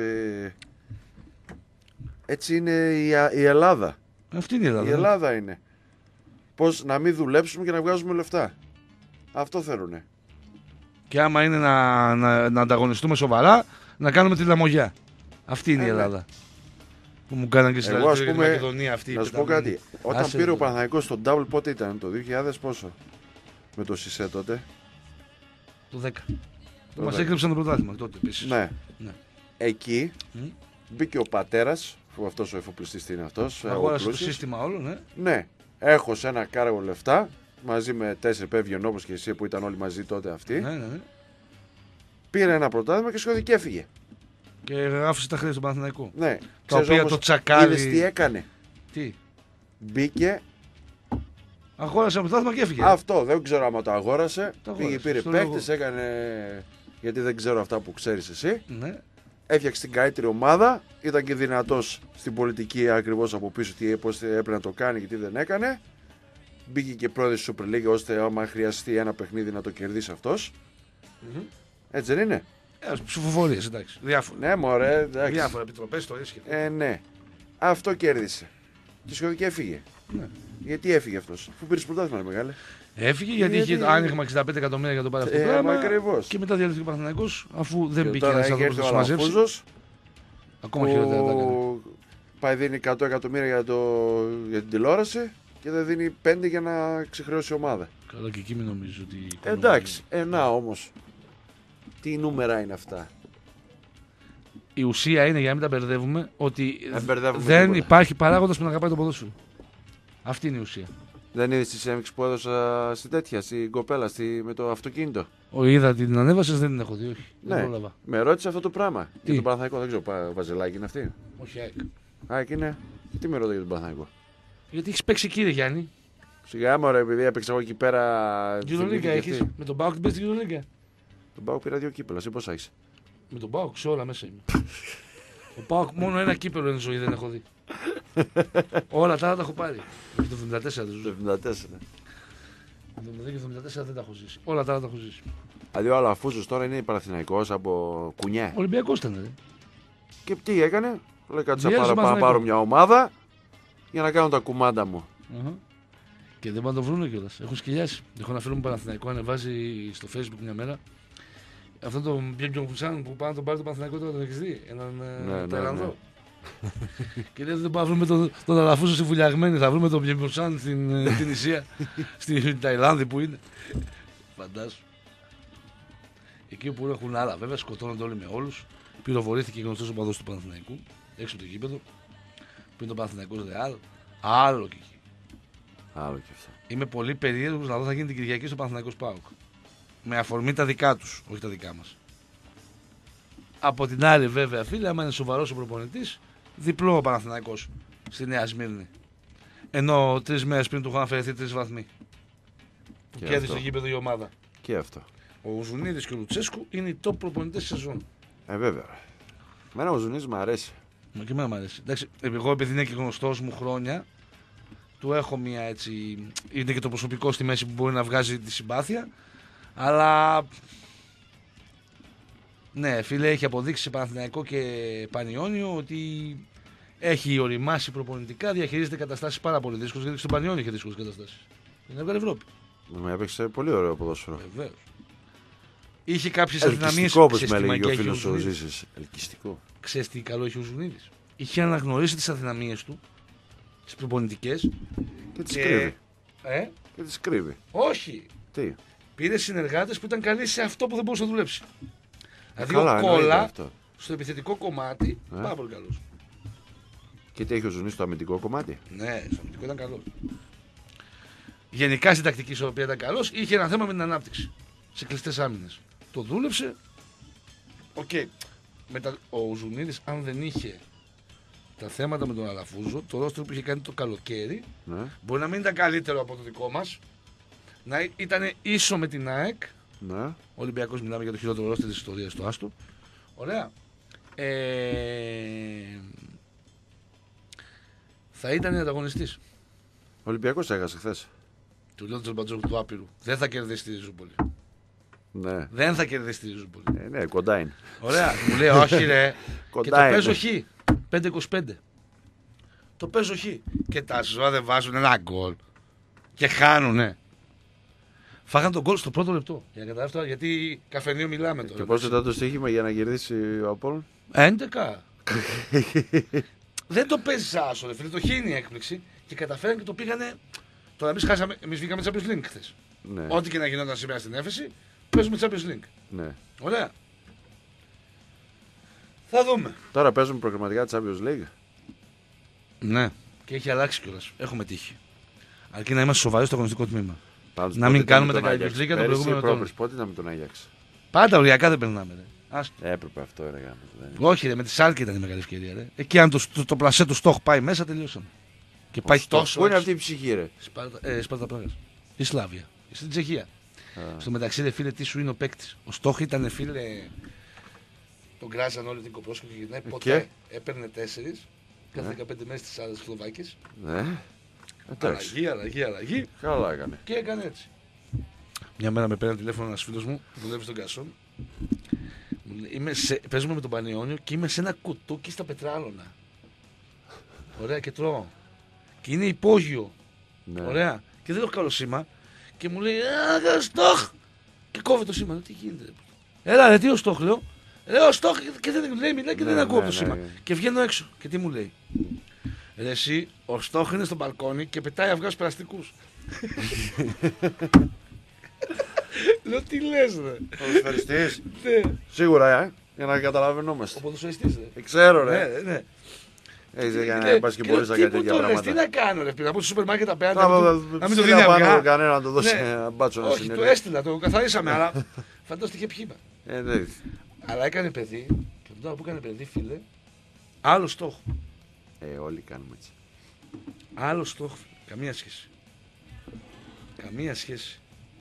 Έτσι είναι η Ελλάδα. Αυτή είναι η Ελλάδα. Η Ελλάδα είναι. Πώς να μην δουλέψουμε και να βγάζουμε λεφτά. Αυτό θέλουνε. Και άμα είναι να ανταγωνιστούμε σοβαρά, να κάνουμε τη λαμογιά. Αυτή είναι η ναι. Ελλάδα. Που μου κάνανε και στην Εγώ, ας Αλγερία και πούμε, τη Μακεδονία αυτή. Να σου πω κάτι. Όταν Άσε, πήρε ο ρε. Παναθηναϊκός στον Double πότε ήταν? Το 2000 πόσο? Με το Σισέ τότε. Το 10. Το Μας 10. έκλεψαν το πρωτάθλημα τότε επίσης. Ναι. Ναι. Εκεί Μμ. μπήκε ο πατέρας, που αυτός ο εφοπλιστής τι είναι αυτός. ο Αγόρασε το πλούσιος. σύστημα όλο, ναι. Ναι. Έχω σε ένα κάργο λεφτά, μαζί με 4 πέβγαινε όπως και εσύ που ήταν όλοι μαζί τότε αυτοί. Ναι, ναι. Πήρε ένα πρωτάθλημα και σηκώθηκε και έφυγε. Και άφησε τα χρέη στον Παναθηναϊκό. Ναι. Τα Ξέρεις οποία όμως, το τσακάλι. είδες τι έκανε? Τι. Μπήκε. Αγόρασε ένα πρωτάθλημα και έφυγε. Αυτό δεν ξέρω άμα το αγόρασε. Το Πήγε, αγόρασε, πήρε στο λέω παίκτες, έκανε. Γιατί δεν ξέρω αυτά που ξέρεις εσύ. Ναι. Έφτιαξε την καλύτερη ομάδα. Ήταν και δυνατός στην πολιτική ακριβώς από πίσω τι πώς έπρεπε να το κάνει και τι δεν έκανε. Μπήκε και πρόεδρος της Super League ώστε άμα χρειαστεί ένα παιχνίδι να το κερδίσει αυτός. Έτσι δεν είναι? Ψηφοφορίες, εντάξει. Διάφορα. Ναι, μωρέ, εντάξει. Διάφορα επιτροπές το ίσχυε. Ναι. Αυτό κέρδισε. Και σηκώθηκε και έφυγε. Ναι. Γιατί έφυγε αυτός? Πού πήρε πρωτάθλημα, ρε μεγάλε? Έφυγε γιατί είχε άνοιγμα 65 εκατομμύρια για τον πάρει αυτό το πράγμα. Ακριβώς. Και μετά διαλύθηκε ο Παναθηναϊκός αφού δεν Και μπήκε τώρα ένας έχει άνθρωπος έρθει να ο του μαζέψει. Αλαφούζος Ακόμα χειρότερα τα έκανε. που πάει δίνει 100 εκατομμύρια για την τηλεόραση και δεν δίνει 5 για να ξεχρεώσει η ομάδα. Καλά, και εκεί μην νομίζω ότι. Εντάξει, να όμως. Τι νούμερα είναι αυτά? Η ουσία είναι, για να μην τα μπερδεύουμε, ότι Δεν μπερδεύουμε δεν τίποτα. υπάρχει παράγοντας που να αγαπάει το ποδόσφαιρο. Αυτή είναι η ουσία. Δεν είδες τη σέμιξη που έδωσα στη τέτοια, στην κοπέλα, με το αυτοκίνητο? Είδα την ανέβασες, δεν την έχω δει, όχι. Δεν Ναι, πρόλαβα. με ρώτησε αυτό το πράγμα. Τι? Για τον Παναθηναϊκό, δεν ξέρω, Βαζελάκη είναι αυτή. Όχι, ΑΕΚ. Α, εκεί είναι. Τι με ρωτάει για τον Παναθηναϊκό? Γιατί έχει παίξει εκεί, ρε Γιάννη. Σιγά μωρέ, επειδή έπαιξα εγώ εκεί πέρα. Euroleague έχεις. Με τον Πάοκ την παίζει την Euroleague. Τον Πάοκ πήρα 2 κύπελα. Εσύ πόσα έχεις? Με τον Πάοκ σε όλα μέσα είμαι. Ο Πάοκ μόνο ένα κύπελο είναι ζωή, δεν έχω δει. Όλα τα άλλα τα έχω πάρει. Το 74 δεν ζω. Το 74. Το 72 και το 74 δεν τα έχω ζήσει. Όλα τα άλλα τα έχω ζήσει. Δηλαδή ο Αλαφούζος τώρα είναι Παναθηναϊκός από κουνιέ. Ολυμπιακός ήταν, ρε. Και τι έκανε? Λέει κάτσε Βιάζει να τον πάρω Παναθηναϊκό. μια ομάδα για να κάνω τα κουμάντα μου. Και δεν πάνε να το βρουν κιόλας. Έχουν σκυλιάσει. Έχω ένα φίλο μου Παναθηναϊκό, ανεβάζει στο Facebook μια μέρα. Αυτό το Μπιέμπιον Φουσάν που πάει να τον πάρει το Παναθηναϊκό τώρα, τον έχεις δει? Έναν Ταϊλανδό. Και λέει δεν πάμε να βρούμε τον Αλαφούζο στη Βουλιαγμένη, θα βρούμε τον Μπιέμπιον Φουσάν στην Ισία, στην Ταϊλάνδη που είναι. Φαντάσου. Εκεί που έχουν άλλα βέβαια, σκοτώνονται όλοι με όλους. Πυροβολήθηκε γνωστός οπαδός του Παναθηναϊκού, έξω από το γήπεδο, που είναι το Παναθηναϊκός Ρεάλ. Άλλο και εκεί. Άλλο και αυτό. Είμαι πολύ περίεργος να δω θα γίνει την Κυριακή στο Παναθηναϊκός ΠΑΟΚ. Με αφορμή τα δικά τους, όχι τα δικά μας. Από την άλλη, βέβαια, φίλε, άμα είναι σοβαρός ο προπονητής, διπλό ο Παναθηναϊκός στη Νέα Σμύρνη. Ενώ 3 μέρες πριν του είχαν αφαιρεθεί 3 βαθμοί. Που Και κέρδισε αυτό. το γήπεδο η ομάδα. Και αυτό. Ο Ζουνίδης και ο Λουτσέσκου είναι οι top προπονητές της σεζόν. Βέβαια. Εμένα ο Ζουνής μου αρέσει. Μα και εμένα μου αρέσει. Εντάξει, εγώ επειδή είναι και γνωστός μου χρόνια, του έχω μια έτσι. Είναι και το προσωπικό στη μέση που μπορεί να βγάζει τη συμπάθεια. Αλλά. Ναι, φίλε, έχει αποδείξει σε Παναθηναϊκό και Πανιόνιο ότι έχει οριμάσει προπονητικά, διαχειρίζεται καταστάσεις πάρα πολύ δύσκολες. Γιατί στον Πανιόνιο είχε δύσκολες καταστάσεις. Είναι έβγαλε Ευρώπη. Με έπαιξε πολύ ωραίο ποδόσφαιρο. Βεβαίως. Είχε κάποιες αδυναμίες. Ελκυστικό, όπως Ξέρεις με τι έλεγε ο μαγιά φίλος είχε ο Ζουνίδης? Ζήσης. Ελκυστικό. Ξέρεις τι καλό είχε ο Ζουνίδης? Είχε αναγνωρίσει τις αδυναμίες του, τις προπονητικές. Και τις κρύβει. Και τις κρύβει. όχι. Τι. Πήρε συνεργάτες που ήταν καλοί σε αυτό που δεν μπορούσε να δουλέψει. Δηλαδή Καλά, ο εννοείται Κόλλα αυτό. στο επιθετικό κομμάτι πάρα πολύ καλός. Και τι έχει ο Ζουνής στο αμυντικό κομμάτι. Ναι, στο αμυντικό ήταν καλός. Γενικά στην τακτική ισορροπία ήταν καλός. Είχε ένα θέμα με την ανάπτυξη. Σε κλειστές άμυνες. Το δούλεψε. Οκ. Ο Ζουνίδης, αν δεν είχε τα θέματα με τον Αλαφούζο, το ρόστρο που είχε κάνει το καλοκαίρι, Ναι. μπορεί να μην ήταν καλύτερο από το δικό μας, να ήταν ίσο με την ΑΕΚ. Ναι. Ο Ολυμπιακός, μιλάμε για το χειρότερο ρόστερ της ιστορίας του Άστο. Ωραία. Θα ήταν ανταγωνιστής. Ο Ολυμπιακός έχασε χθες. Του λέω τον Τζορμπατζόκ του άπειρου. Δεν θα κερδίσει τη Ριζούπολη. Ναι. Δεν θα κερδίσει τη Ριζούπολη. Ναι, κοντά είναι. Ωραία. Μου λέει όχι ρε. Και το Κοντά παίζω είναι. χ. 5-25. Το παίζω χ. Και τα ζώα δεν βάζουν ένα γκολ. Και χάνουνε. Φάγανε τον γκολ στο πρώτο λεπτό. Για να καταλάβεις τώρα, γιατί καφενείο μιλάμε τώρα. Και πόσο ήταν το στοίχημα για να κερδίσει ο Απόλλων. 11. Δεν το παίζει άσο, ρε φίλε. Το χ είναι η έκπληξη. Και καταφέραν και το πήγανε. Τώρα εμείς βγήκαμε Champions League χθες. Ναι. Ό,τι και να γινόταν σήμερα στην έφεση, παίζουμε Champions League. Ναι. Ωραία. Θα δούμε. Τώρα παίζουμε προγραμματικά τη Champions League. Ναι. Και έχει αλλάξει κιόλας. Έχουμε τύχει. Αρκεί να είμαστε σοβαροί στο αγωνιστικό τμήμα. Πάντως, Να πότε μην ήταν κάνουμε με τα τον Champions Άγιαξ. League για τον Πέρυσι, προηγούμενο ετών. πρόπερσι, πότε ήταν με τον Άγιαξ. Πάντα οριακά δεν περνάμε. Ρε. Άστο. Έπρεπε αυτό, ρε γάμο. Όχι, ρε, με τη Σάλκη ήταν η μεγάλη ευκαιρία. Ρε. Εκεί αν το πλασέ του στόχ πάει μέσα, τελειώσαμε. Και πάει τόσο. Πού είναι έξω. αυτή η ψυχή, ρε. Σπάρτα Πράγας. Η Σλάβια. Στην Τσεχία. Στο μεταξύ, ρε φίλε, τι σου είναι ο παίκτη. Ο στόχο ήταν, φίλε. Τον κράζαν όλη την κοπρόσκοπη και γυρνάει. Ποτέ έπαιρνε 4 κάθε 15 μέρες στις άλλες Σλοβάκες. Ναι. Εντάξει. Αλλαγή. Καλά έκανε. Και έκανε έτσι. Μια μέρα με πέραν τηλέφωνο ένας φίλος μου που δουλεύει στον Κασόν. Παίζουμε με τον Πανιόνιο και είμαι σε ένα κουτούκι στα πετράλωνα. Ωραία, και τρώω. Και είναι υπόγειο. Ναι. Ωραία. Και δεν έχω καλό σήμα. Και μου λέει «Α, στόχ!» Και κόβει το σήμα. Τι γίνεται, ρε. Έλα, ρε, τι ο στόχ, λέω. Λέω στόχ και δεν λέει, μιλάει και δεν ακούω το σήμα. Και βγαίνω έξω. Και τι μου λέει. Ρε εσύ, ο στόχ είναι στο μπαλκόνι και πετάει αυγά στους περαστικούς. Λέω τι λες, ρε. Ποδοσφαιριστής. Ναι. Σίγουρα, για να καταλαβαίνόμαστε. Ο ποδοσφαιριστής, ρε. Ξέρω, ρε. Ναι. Έχεις για να πας και μπορείς να κάνεις τέτοια Τι πράγματα. να κάνω, ρε. Να πω στο σούπερ μάρκετ απέναντι. Να μην το δίνει αυγά. κανένα να το δώσει Ναι. ένα μπάτσο να Όχι, το συνέλθει. έστειλα, το καθαρίσαμε, αλλά φαντάστηκε πχήμα. Ναι. Αλλά έκανε παιδί, και τώρα που έκανε παιδί, φίλε, άλλο στόχο. Όλοι κάνουμε έτσι. Άλλο στόχο, καμία σχέση. Καμία σχέση.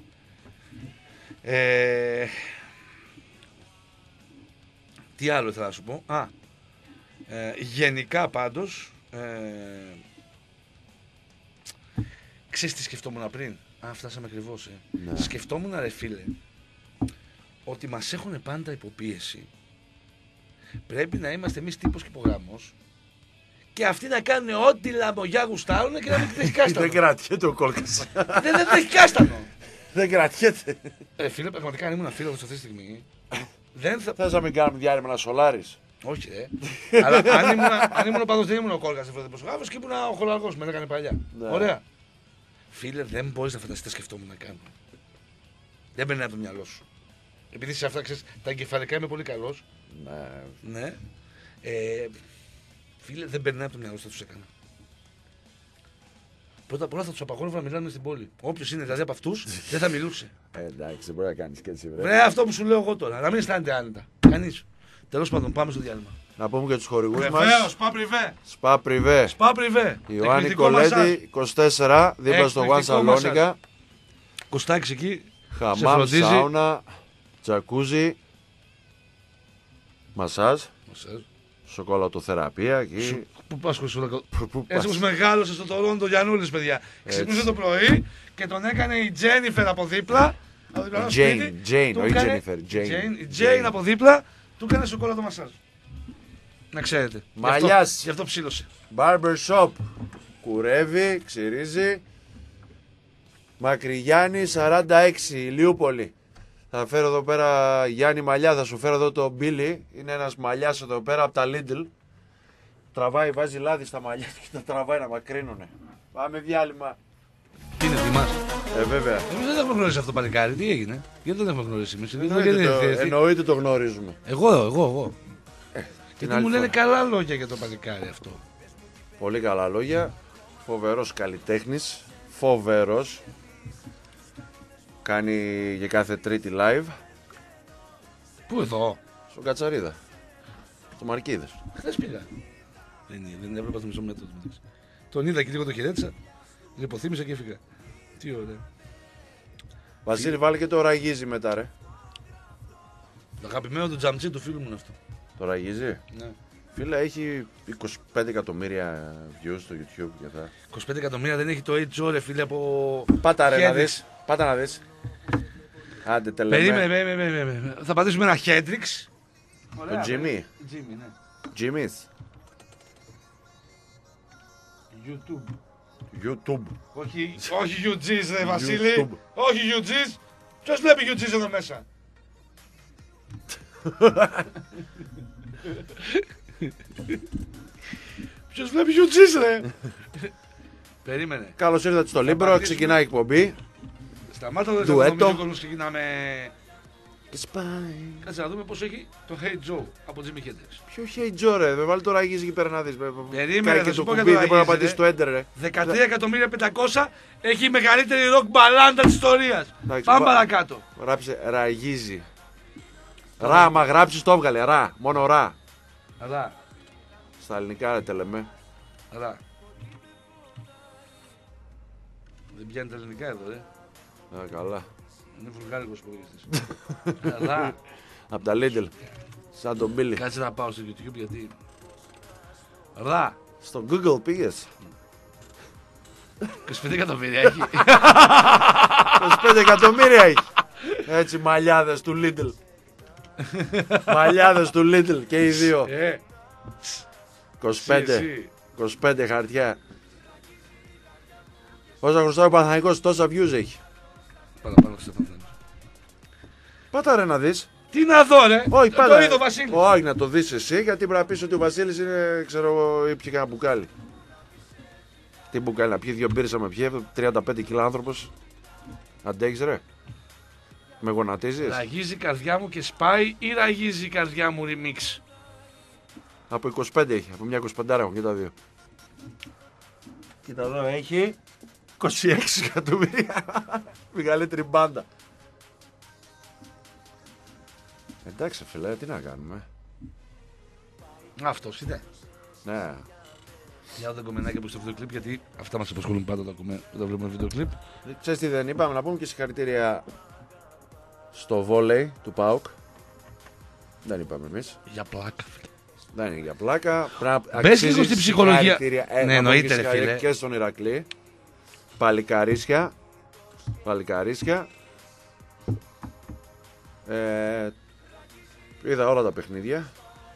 Τι άλλο ήθελα να σου πω. Γενικά πάντως, ξέρεις τι σκεφτόμουν πριν. Φτάσαμε ακριβώς. Ναι. Σκεφτόμουν, ρε φίλε, ότι μας έχουν πάντα υποπίεση. Πρέπει να είμαστε εμείς τύπος και υπογράμμος και αυτοί να κάνουν ό,τι λαμπογιά γουστάρουν και να μην τρέχει κάστανο. Δεν κρατιέται ο κόλκας. Δεν τρέχει κάστανο. Δεν κρατιέται. Φίλε, πραγματικά αν ήμουν φίλος αυτή τη στιγμή, δεν θα... Θες να μην κάνουμε διάλειμμα να σολάρεις? Όχι, αλλά αν ήμουν ο Παδός, δεν ήμουν ο Κόλκας και ήμουν ο Χολαργός, με έκανε παλιά. Ναι. Ωραία. Φίλε, δεν μπορείς να φανταστείς τι σκεφτόμουν να κάνω. Δεν περνάει από το μυαλό σου. Επειδή σε αυτά ξέρεις, τα εγκεφαλικά είμαι πολύ καλός. Ναι. Φίλε, δεν περνάει από το μυαλό σου, θα τους έκανα. Πρώτα απ' όλα θα τους απαγόρευα να μιλάνε στην πόλη. Όποιος είναι δηλαδή από αυτούς, δεν θα μιλούσε. Εντάξει, δεν μπορεί να κάνεις και έτσι. Βρε, αυτό που σου λέω εγώ τώρα. Να μην αισθάνεται άνετα. Κανείς. Τέλος πάντων, πάμε στο διάλειμμα. Να πούμε και τους χορηγούς μας. Βεβαίως, Spa Privé. Spa Privé. Spa Privé. Ιωάννη Κολέτη, 24, δίπλα στο One Σαλόνικα. Κωστάκης εκεί. Χαμάμ, σάουνα, τζακούζι, μασάζ, σοκολατοθεραπεία εκεί. Πού πας σοκολατοθεραπεία? Έτσι όπως μεγάλωσε στο Τορόντο Γιαννούλης, παιδιά. Ξυπνούσε το πρωί και τον έκανε η Τζένιφερ από δίπλα. Τζέιν, όχι Τζένιφερ. Η Τζέιν από δίπλα του έκανε σοκολατο μασάζ. Να ξέρετε. Μαλλιάς. Γι' αυτό ψήλωσε. Barber shop. Κουρεύει, ξυρίζει. Μακρυγιάννη 46, Ηλιούπολη. Θα φέρω εδώ πέρα Γιάννη Μαλλιά, θα σου φέρω εδώ το Μπίλι. Είναι ένας μαλλιάς εδώ πέρα από τα Lidl. Τραβάει, βάζει λάδι στα μαλλιά και τα τραβάει να μακρίνουνε. Πάμε διάλειμμα. Τι είναι, θυμάσαι? Βέβαια. Εμείς δεν έχουμε γνωρίσει αυτό το παλικάρι, τι έγινε? Γιατί δεν έχουμε γνωρίσει εμείς? Εννοείται το γνωρίζουμε. Εγώ. Γιατί μου λένε καλά λόγια για το παλικάρι αυτό. Πολύ καλά λόγια. Φοβερός καλλιτέχνης. Φοβερός. Κάνει για κάθε Τρίτη live. Πού εδώ? Στον Κατσαρίδα. Στο Μαρκίδες. Χθες πήγα. Δεν έβλεπα το μισό μέτρο. Τον είδα και λίγο το χαιρέτησα. Λιποθύμησα και έφυγα. Τι ωραία. Βασίλη, βάλε και το ραγίζει μετά, ρε. Το αγαπημένο του τζαμτσί του φίλου μου είναι αυτό. Το ραγίζει. Ναι. Φίλε, έχει 25 εκατομμύρια views στο YouTube και αυτά. 25 εκατομμύρια δεν έχει το HR, ρε φίλε, από... Πάτα ρε να δεις. Πάτα να δεις. Άντε τελεμέ. Περίμενε. Θα πατήσουμε ένα Hendrix. Το Jimmy. Jimmy, ναι. Jimmy's. YouTube. Όχι UG's, ρε Βασίλη. Όχι UG's. Ποιος βλέπει UG's εδώ μέσα? Ποιος βλέπει UG's, ρε? Περίμενε. Καλώς ήρθατε στο Λίμπρο, ξεκινάει η εκπομπή. Σταμάτα εδώ, νομίζω κόσμο ξεκινάμε. Σπάει. Κάτσε να δούμε πώς έχει το Hey Joe από Jimmy Hendrix. Ποιο Hey Joe, ρε, με βάλει το ραγίζει εκεί πέρα να δεις. Περίμενε, θα σου πω και το δεν μπορεί να ραγίζει, πατήσει το enter, ρε. 13.500.000 έχει η μεγαλύτερη rock μπαλάντα της ιστορίας. Πάμε παρακάτω. Γράψε ραγίζει. Ρα, άμα γράψεις το έβγαλε, ρα, μόνο ρα. Ρα. Στα ελληνικά ρε τελεμέ. Ρα. Δεν πιάνει τα ελληνικά εδώ, ρε. Καλά. Είναι βουλγάρικος υπολογιστής. Ρα. Απ' τα Lidl. Σαν τον Billy. Κάτσε να πάω στο YouTube γιατί... Ρα. Στο Google πήγες. 25 εκατομμύρια έχει. 25 εκατομμύρια έχει. Έτσι μαλλιάδες του Lidl. Μαλλιάδες του Lidl και οι δύο. 25 χαρτιά. Όσα χρωστάει ο Παναθηναϊκός, τόσα views έχει. Παραπάνω στο Παναθηναϊκός. Πάτα ρε να δεις. Τι να δω, ρε. Όχι, το είδε ο Βασίλης. Όχι, να το δεις εσύ, γιατί πρέπει να πεις ότι ο Βασίλης είναι, ξέρω εγώ, ήπιε κανένα μπουκάλι. Τι μπουκάλι, να πιει 2 μπύρες με πιει, 35 κιλά άνθρωπος. Αντέχεις ρε. Με γονατίζεις. Ραγίζει η καρδιά μου και σπάει ή ραγίζει η καρδιά μου remix? Από 25 έχει, από μια 25 έχω και τα δύο. Κοίτα εδώ έχει 26 εκατομμύρια. Μεγαλύτερη μπάντα. Εντάξει φίλε, τι να κάνουμε. Αυτός είναι. Ναι. Για τα κομμενάκια που στο βίντεο κλιπ, γιατί αυτά μας απασχολούν πάντα όταν βλέπουμε βίντεο κλιπ. Ξέρεις τι δεν είπαμε, να πούμε και συγχαρητήρια στο βόλεϊ του ΠΑΟΚ. Δεν είπαμε εμείς. Για πλάκα. Δεν είναι για πλάκα. Μπες λίγο στην ψυχολογία. Ναι, εννοείται, ρε φίλε. Και στον Ηρακλή. Παλικαρίσια. Είδα όλα τα παιχνίδια.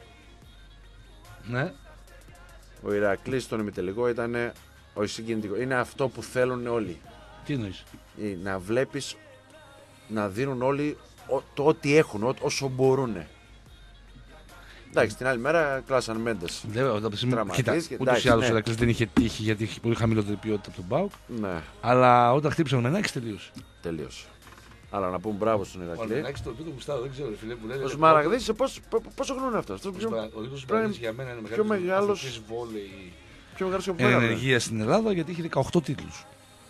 Ναι. Ο Ηρακλής στον ημιτελικό ήταν ο συγκινητικό. Είναι αυτό που θέλουν όλοι. Τι εννοείς? Να βλέπεις να δίνουν όλοι το ό,τι έχουν, όσο μπορούν. Εντάξει, την άλλη μέρα κλάσαν Μέντες. Κοίτα, ούτως ή άλλως ο Ηρακλής δεν είχε τύχει γιατί είχε πολύ χαμηλότερη ποιότητα από τον ΠΑΟΚ. Ναι. Αλλά όταν χτύπησαν ο Μενάκης τελείωσε. Αλλά να πούμε μπράβο στον Ο Ηρακλή. Μενάκης το οποίο το γουστάρω, δεν ξέρω, φίλε που λένε. Ο Σμαραγδής, πόσο χρόνο είναι αυτός? Ο Νίκος Σμαραγδής για μένα είναι πιο μεγάλος εν ενεργεία στην Ελλάδα γιατί είχε 18 τίτλους.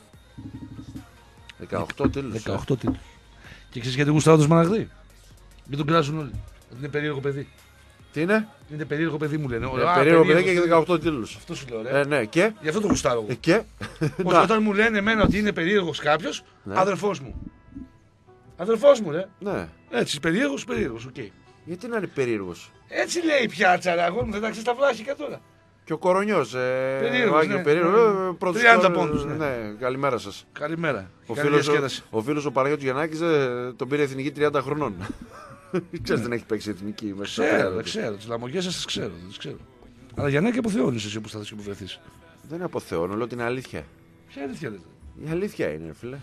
18 τίτλους. 18 τίτλους. Και ξέρεις γιατί γουστάρω τον Σμαραγδί? Μην τον κράζουν όλοι. Είναι περίεργο παιδί. Τι είναι? Είναι περίεργο παιδί μου λένε. Περίεργο παιδί και έχει 18 τίτλους. Αυτό σου λέω, ρε. Ναι, και. Γι' αυτό το γουστάρω. Και. Όταν μου λένε εμένα ότι είναι περίεργος κάποιος, αδερφός μου. Αδερφός μου, ρε. Ναι. Έτσι, περίεργος, οκ. Γιατί να είναι περίεργος? Έτσι λέει πια τσαραγό μου, δεν τα ξέρεις τα βλάχικα τώρα. Και ο Κορονιός. Περίεργος, ναι. 30 πόντους, ναι. Ναι, καλημέρα σας. Καλημέρα. Ο φίλος ο Παναγιώτης Γιαννάκης τον πήρε εθνική 30 χρονών. Ξέρεις, δεν έχει παίξει εθνική μέσα. Ξέρω, τις λαμογιές σας τις ξέρω. Αλλά Γιαννάκη αποθεώνεις εσύ που θα και που βρεθείς. Δεν αποθεώνω, λέω την αλήθεια. Ποια αλήθεια λέτε? Η αλήθεια είναι, φίλε.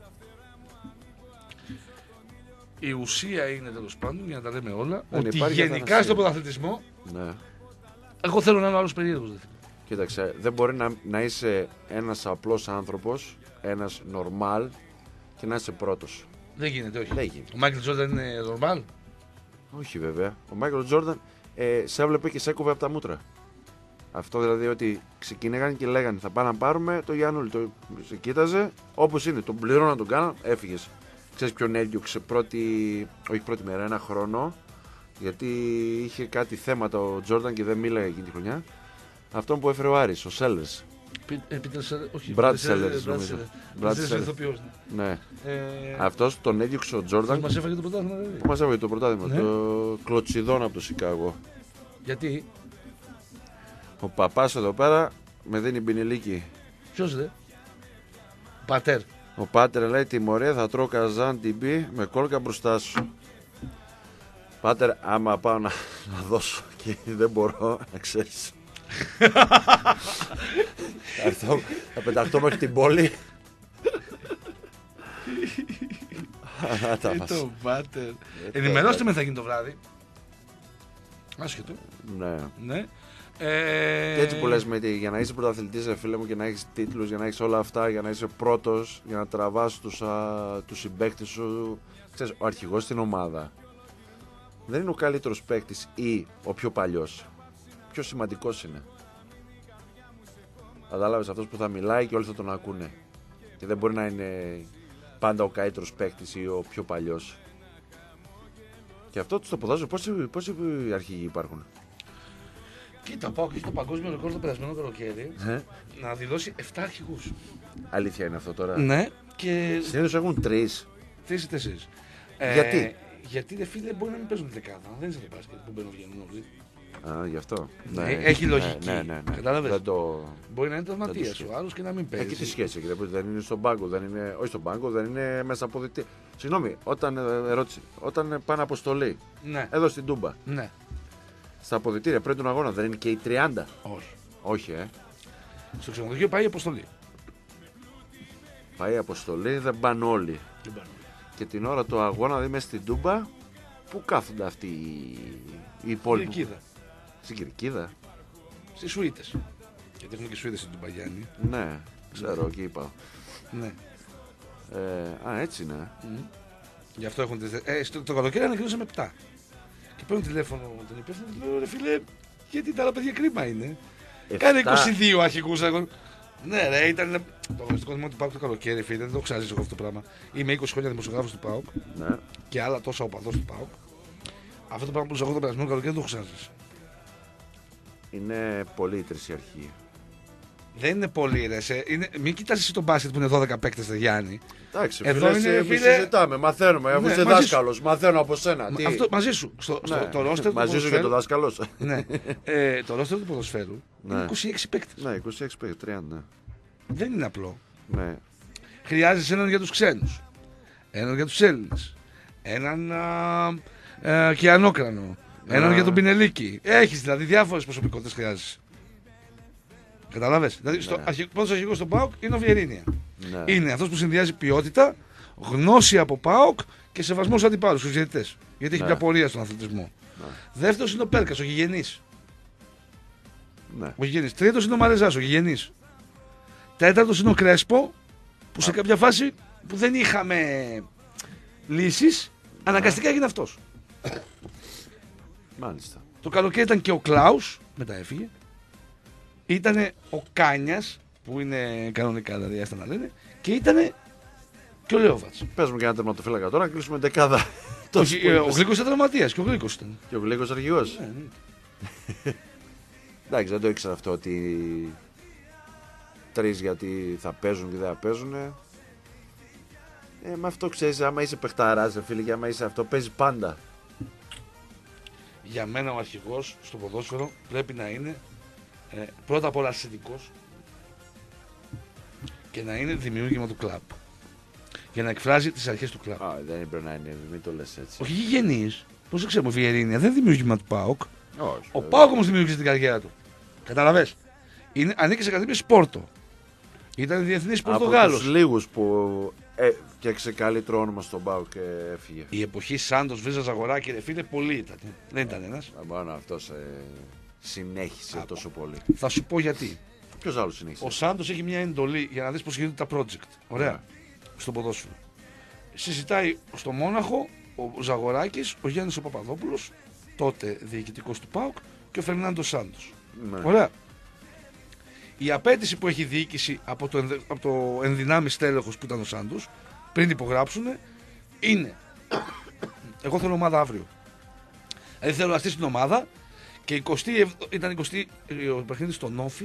Η ουσία είναι τέλος πάντων, για να τα λέμε όλα, Δεν ότι υπάρχει γενικά αθανασία. στον πρωταθλητισμό, Ναι. εγώ θέλω να είμαι άλλος περίεργος. Κοίταξε, δεν μπορεί να είσαι ένας απλός άνθρωπος, ένας normal και να είσαι πρώτος. Δεν γίνεται, όχι. Δεν γίνεται. Ο Μάικλ Τζόρνταν είναι normal. Όχι βέβαια. Ο Μάικλ Τζόρνταν σε έβλεπε και σε έκοβε από τα μούτρα. Αυτό δηλαδή ότι ξεκίνηγαν και λέγανε θα πάμε να πάρουμε το Γιάννουλη. Σε κοίταζε όπως είναι. Τον πληρώναν, τον κάναν, έφυγες. Ξέρεις ποιον έδιωξε όχι πρώτη μέρα, ένα χρόνο. Γιατί είχε κάτι θέματα ο Τζόρνταν και δεν μίλαγε εκείνη τη χρονιά. Αυτόν που έφερε ο Άρης, ο Σέλερς. Brad Sellers, νομίζω. Brad Sellers. Ναι. Αυτός τον έδιωξε ο Τζόρνταν. Μας έφαγε το πρωτάθλημα, δηλαδή. Μας έφαγε το πρωτάθλημα. Ναι. Το κλωτσιδόν από το Σικάγο. Γιατί? Ο παπάς εδώ πέρα με δίνει μπινιλίκι. Ποιος δε? Πατέρ. Ο Πάτερ λέει τιμωρία θα τρώω καζάν τυμπή με κόλκα μπροστά σου. Πάτερ, άμα πάω να δώσω και δεν μπορώ, να ξέρεις. Θα πεταχτώ μέχρι την πόλη. Το Πάτερ. Ενημερώστε με, θα γίνει το βράδυ. Άσχετο. Ναι. Και έτσι που λες, για να είσαι πρωταθλητής, φίλε μου, και να έχεις τίτλους, για να έχεις όλα αυτά, για να είσαι πρώτος, για να τραβάς τους συμπαίκτες σου. Ξέρεις, ο αρχηγός στην ομάδα δεν είναι ο καλύτερος παίκτης ή ο πιο παλιός. Πιο σημαντικός είναι. Κατάλαβες, αυτός που θα μιλάει και όλοι θα τον ακούνε. Και δεν μπορεί να είναι πάντα ο καλύτερος παίκτης ή ο πιο παλιός. Και αυτό τους το ποδάζω. Πόσοι αρχηγοί υπάρχουν? Κοίτα, πάω και στο παγκόσμιο ρεκόρ το περασμένο καλοκαίρι να δηλώσει 7 αρχηγούς. Αλήθεια είναι αυτό τώρα? Ναι, και. Συνήθως έχουν 3. 3 ή 4. Γιατί? Γιατί δε φίλε μπορεί να μην παίζουν δεκάδα. Δεν είναι σαν το μπάσκετ που μπαίνουν βγαίνουν όλοι. Α, γι' αυτό. Ναι. Έχει λογική. Ναι. Κατάλαβες. Το... Μπορεί να είναι τραυματίας ο άλλος και να μην παίζει. Έχει τη σχέση. Δεν είναι στον πάγκο. Όχι στον πάγκο, δεν είναι μέσα από διτή. Συγγνώμη, όταν πάνε αποστολή. Ναι. Εδώ στην Τούμπα. Ναι. Στα αποδυτήρια πριν τον αγώνα δεν είναι και οι 30? Όχι, Στο ξενοδοχείο πάει η αποστολή. Πάει η αποστολή, δεν πάνε όλοι. Και την ώρα του αγώνα, δηλαδή μέσα στην Τούμπα, πού κάθονται αυτοί οι υπόλοιποι? Στην Κυρκίδα. Στις Σουίτες. Γιατί έχουμε και Σουίτες στην Τούμπα, Γιάννη. Ναι, ξέρω, εκεί είπα. Ναι. Έτσι είναι. Γι' αυτό έχουν το καλοκαίρι ανακοινώσαμε 7. Και παίρνω τηλέφωνο τον υπεύθυνο και λέω ρε φίλε, γιατί τα άλλα παιδιά κρίμα είναι. Κάνε 22 αρχικούς αγώνες. Ναι, ρε, ήταν. Το αγωνιστικό θυμό του ΠΑΟΚ το καλοκαίρι, φίλε, δεν το ξέρω εγώ αυτό το πράγμα. Είμαι 20 χρόνια δημοσιογράφος του ΠΑΟΚ και άλλα τόσα οπαδός του ΠΑΟΚ. Αυτό το πράγμα που του έχω το περασμένο καλοκαίρι δεν το έχω ξαναζήσει. Είναι πολύ η τρισιαρχία. Δεν είναι πολύ ρε. Μην κοιτάς εσύ τον μπάσκετ που είναι 12 παίκτες, ρε Γιάννη. Εντάξει, Εδώ είναι, φίλε... συζητάμε, μαθαίνουμε. Αφού Ναι, είσαι δάσκαλος, μαθαίνω από σένα. Τι... Αυτό, μαζί σου. Το ρόστερ μαζί σου και το δάσκαλο. Ναι. Το ρόστερ του ποδοσφαίρου είναι 26 παίκτες. Ναι, 26 παίκτες, 30. Δεν είναι απλό. Ναι. Χρειάζεσαι έναν για τους ξένους, έναν για τους Έλληνες, έναν Κιανόκρανο, έναν για τον Πινελίκη. Έχεις δηλαδή διάφορες προσωπικότητες χρειάζεσαι. Καταλάβες. Δηλαδή, πρώτος αρχηγός στον ΠΑΟΚ είναι ο Βιερίνια. Ναι. Είναι αυτός που συνδυάζει ποιότητα, γνώση από ΠΑΟΚ και σεβασμό στους αντιπάλους, στους διαιτητές. Γιατί έχει μια πορεία στον αθλητισμό. Δεύτερος είναι ο Πέρκας, ο Γηγενής. Ναι. Ο Γηγενής. Τρίτος είναι ο Μαρεζάς, ο Γηγενής. Τέταρτος είναι ο Κρέσπο, που σε κάποια φάση που δεν είχαμε λύσεις, αναγκαστικά έγινε αυτός. Μάλιστα. Το καλοκαίρι ήταν και ο Κλάους, μετά έφυγε. Ήτανε ο Κάνιας, που είναι κανονικά δηλαδή, άστα να λένε, και ήτανε και ο Λέοβατς. Πες μου και ένα τερματοφύλακα τώρα, να κλείσουμε δεκάδα. Ο Γλίκος ήταν τραυματίας και ο Γλίκος ήταν. Και ο Γλίκος αρχηγός. Ναι. Εντάξει, δεν το ήξερα αυτό ότι 3 γιατί θα παίζουν και δεν θα παίζουν. Με αυτό ξέρεις, άμα είσαι παιχταράς, φίλε, και άμα είσαι αυτό, παίζει πάντα. Για μένα ο αρχηγός στο ποδόσφαιρο πρέπει να είναι πρώτα απ' όλα ασθενικός και να είναι δημιούργημα του κλαμπ. Για να εκφράζει τις αρχές του κλαμπ. Δεν πρέπει να είναι, μην το λες έτσι. Όχι γηγενής. Πώς το ξέρουμε, ο Βιερίνια δεν είναι δημιούργημα του ΠΑΟΚ. Όχι, Ο ΠΑΟΚ όμως δημιούργησε την καριέρα του. Καταλαβες. Ανήκει σε Ακαδημία Σπόρτο. Ήταν διεθνής Πορτογάλος. Από τους λίγους που φτιάξε καλύτερο όνομα στον ΠΑΟΚ και έφυγε. Η εποχή Σάντος, Βίζα, Ζαγοράκη, ρε φίλε, πολλοί ήταν. Δεν ήταν ένας. Μόνο αυτός συνέχισε τόσο πολύ. Θα σου πω γιατί. Ποιος άλλος συνέχισε? Ο Σάντος έχει μια εντολή για να δεις πώς γίνονται τα project. Ωραία. Στο ποδόσφαιρο. Συζητάει στο Μόναχο ο Ζαγοράκης, ο Γιάννης ο Παπαδόπουλος, τότε διοικητικός του ΠΑΟΚ, και ο Φερνάντο Σάντος. Ναι. Ωραία. Η απέτηση που έχει η διοίκηση από το ενδυνάμει τέλεχος που ήταν ο Σάντος, πριν υπογράψουν, είναι εγώ θέλω ομάδα αύριο. Δηλαδή θέλω να στήσει την ομάδα και ήταν 20 ο παιχνίδι στο Νόφι.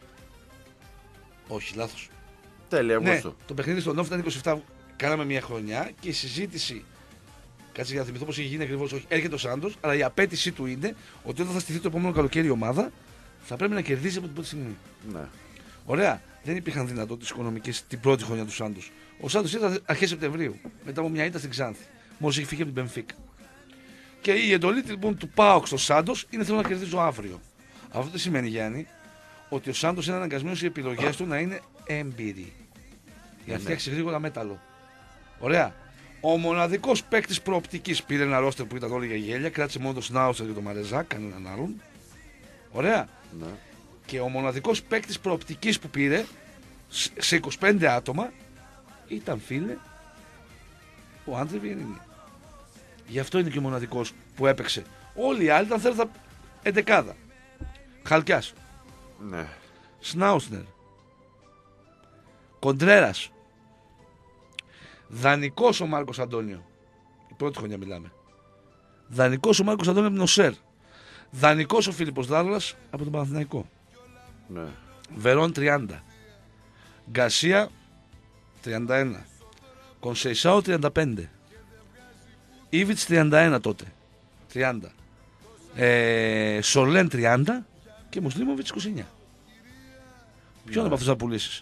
Όχι, λάθος. Τέλεια, Ναι, Αυγούστου. το παιχνίδι στο Νόφι ήταν 27. Κάναμε μια χρονιά και η συζήτηση. Κάτσε για να θυμηθώ πώς έχει γίνει ακριβώς. Όχι, έρχεται ο Σάντος, αλλά η απέτησή του είναι ότι όταν θα στηθεί το επόμενο καλοκαίρι η ομάδα θα πρέπει να κερδίσει από την πρώτη στιγμή. Ναι. Ωραία. Δεν υπήρχαν δυνατότητες οικονομικές την πρώτη χρονιά του Σάντος. Ο Σάντος ήρθε αρχές Σεπτεμβρίου, μετά από μια ήττα στην Ξάνθη. Μόλις έχει φύγει από την Μπενφίκα. Και η εντολή λοιπόν του ΠΑΟΚ στο Σάντος είναι θέλω να κερδίζω αύριο. Αυτό τι σημαίνει, Γιάννη, ότι ο Σάντος είναι αναγκασμένος οι επιλογές του να είναι έμπειροι. Για να φτιάξει γρήγορα μέταλλο. Ωραία. Ο μοναδικός παίκτης προοπτικής πήρε ένα ρόστερ που ήταν όλοι για γέλια, κράτησε μόνο τον Σνάουσερ και τον Μαρεζά, κανέναν άλλον. Ωραία. Ναι. Και ο μοναδικός παίκτης προοπτικής που πήρε σε 25 άτομα ήταν, φίλε, ο Άντρε Βιερίνια. Γι' αυτό είναι και ο μοναδικός που έπαιξε. Όλοι οι άλλοι ήταν θέλετε εντεκάδα. Χαλκιάς, Ναι. Σνάουσνερ, Κοντρέρας, δανεικός ο Μάρκος Αντώνιο. Η πρώτη χρονιά μιλάμε. Δανεικός ο Μάρκος Αντώνιο από την ΟΣΕΡ. Δανεικός ο Φίλιππος Δάρλας από τον Παναθηναϊκό. Ναι. Βερόν 30. Γκαρσία 31. Κονσεϊσάο 35. Ήβιτς 31 τότε. 30. Σολέν 30 και Μουσλίμοβιτς 29. Ποιον από αυτούς θα πουλήσεις?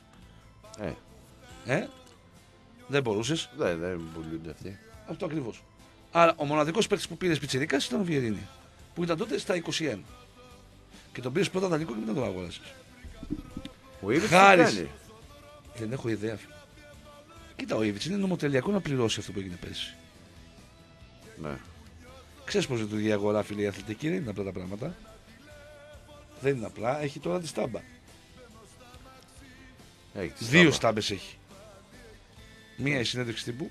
Δεν μπορούσες. Δεν πουλούνται αυτοί. Αυτό ακριβώς. Άρα ο μοναδικός παίκτης που πήρες πιτσιρικάς ήταν ο Βιερίνια, που ήταν τότε στα 21. Και τον πήρες πρώτα δανεικό και μετά τον αγόρασες. Ο Ήβιτς Χάρης. τι κάνει? Δεν έχω ιδέα. Κοίτα, ο Ήβιτς είναι νομοτελειακό να πληρώσει αυτό που έγινε πέρσι. Ναι. Ξέρεις πώς λειτουργεί η αγορά, φίλε, η αθλητική, δεν είναι απλά τα πράγματα. Δεν είναι απλά, έχει τώρα τη στάμπα. Έχει τη 2 στάμπα. στάμπες έχει. Μία η συνέντευξη τύπου,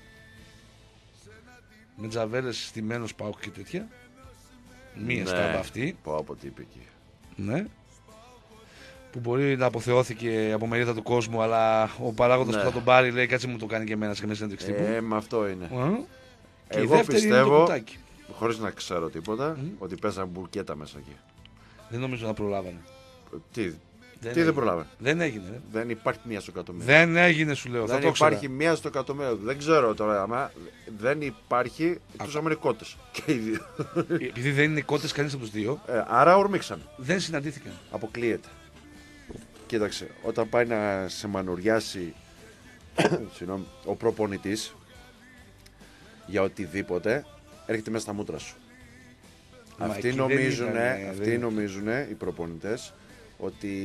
με τζαβέλες στημένος ΠΑΟΚ και τέτοια. Μία Ναι. στάμπα αυτή. Πω από τι είπε εκεί. Ναι. Που μπορεί να αποθεώθηκε από μερίδα του κόσμου, αλλά ο παράγοντας Ναι. που θα τον πάρει λέει κάτσε μου το κάνει και εμένα σε μια συνέντευξη τύπου. Με αυτό είναι. Και η Εγώ δεύτερη είναι το πιστεύω, κουτάκι. χωρίς να ξέρω τίποτα, ότι πέσαν μπουρκέτα μέσα εκεί. Δεν νομίζω να προλάβανε. Τι, Τι δεν προλάβαινε. Δεν έγινε. Ρε. Δεν υπάρχει μία στο εκατομμύριο. Δεν έγινε, σου λέω. Δεν υπάρχει μία στο εκατομμύριο. Δεν ξέρω τώρα, άμα δεν υπάρχει. Εκτός άμα είναι κότες. Και οι δύο. Επειδή δεν είναι κότες κανείς από τους δύο, Άρα ορμήξαν. δεν συναντήθηκαν. Αποκλείεται. Κοίταξε, όταν πάει να σε μανουριάσει ο προπονητής για οτιδήποτε, έρχεται μέσα στα μούτρα σου. Αυτοί νομίζουν οι προπονητές ότι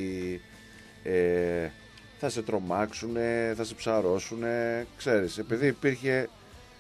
θα σε τρομάξουν, θα σε ψαρώσουν, ξέρεις, επειδή υπήρχε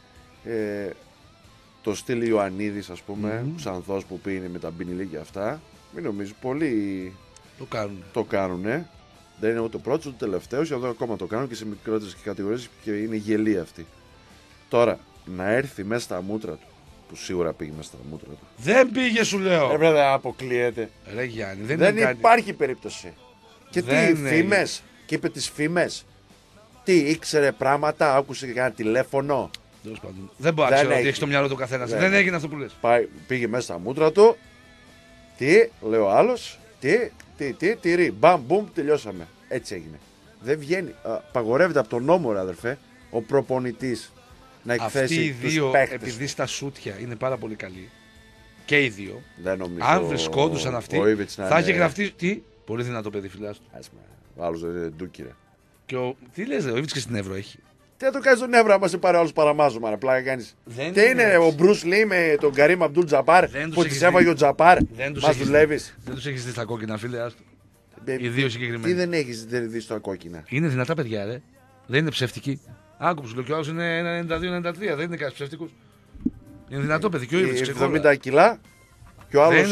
το στυλ Ιωαννίδης, ας πούμε, Ξανθός που πίνει με τα μπινιλί και αυτά, μην νομίζεις, πολλοί το κάνουν. Δεν είναι ούτε ο πρώτος ούτε ο τελευταίος, εδώ ακόμα το κάνουν και σε μικρότερες κατηγορίες και είναι γελοί αυτοί. Τώρα, να έρθει μέσα στα μούτρα του, που σίγουρα πήγε μέσα στα μούτρα του. Δεν πήγε, σου λέω. Δεν αποκλείεται. Ρε Γιάννη, δεν υπάρχει περίπτωση. Και τι, φήμες. Και είπε τις φήμες. Τι, ήξερε πράγματα, άκουσε και ένα τηλέφωνο. Δεν μπορεί να ξέρω ότι έχει στο μυαλό του καθένα. Δεν έγινε αυτό που λες. Πήγε μέσα στα μούτρα του. Τι, λέει ο άλλος. Τι, μπαμ, μπουμ, τελειώσαμε. Έτσι έγινε. Δεν βγαίνει. Παγορεύεται από τον νόμο, ρε αδερφέ, ο προπονητής να εκθέσει αυτοί οι τους δύο, παίκτες. επειδή στα σούτια είναι πάρα πολύ καλοί, και οι δύο, δεν νομίζω, αν βρισκόντουσαν αυτοί, θα είχε γραφτεί. Τι, πολύ δυνατό παιδί, φιλάς του. Ο άλλος δεν είναι ντούκι, ρε. Και τι λες, ο Ήβιτς και στην Εύρο έχει. Τι θα το κάνεις στον Εύρο, άμα σε πάρει άλλος παραμάζωμα, ρε, πλάκα κάνεις. Τι είναι ο Μπρους Λί με τον Καρίμ Αμπτούλ Τζαμπάρ που τις έβαγε ο Τζαμπάρ. Μας δουλεύεις. Δεν τους έχεις δει στα κόκκινα, φίλε, άστο. Οι δύο συγκεκριμένοι. Τι δεν έχεις δει στα κόκκινα. Είναι δυνατά παιδιά, ρε. Δεν είναι ψεύτικοι. Άκου που σου λέω, και ο άλλος είναι 92-93, δεν είναι κανένας ψεύτικος. Είναι δυνατό παιδί, και ο Ήβιτς. 70 κιλά και ο άλλος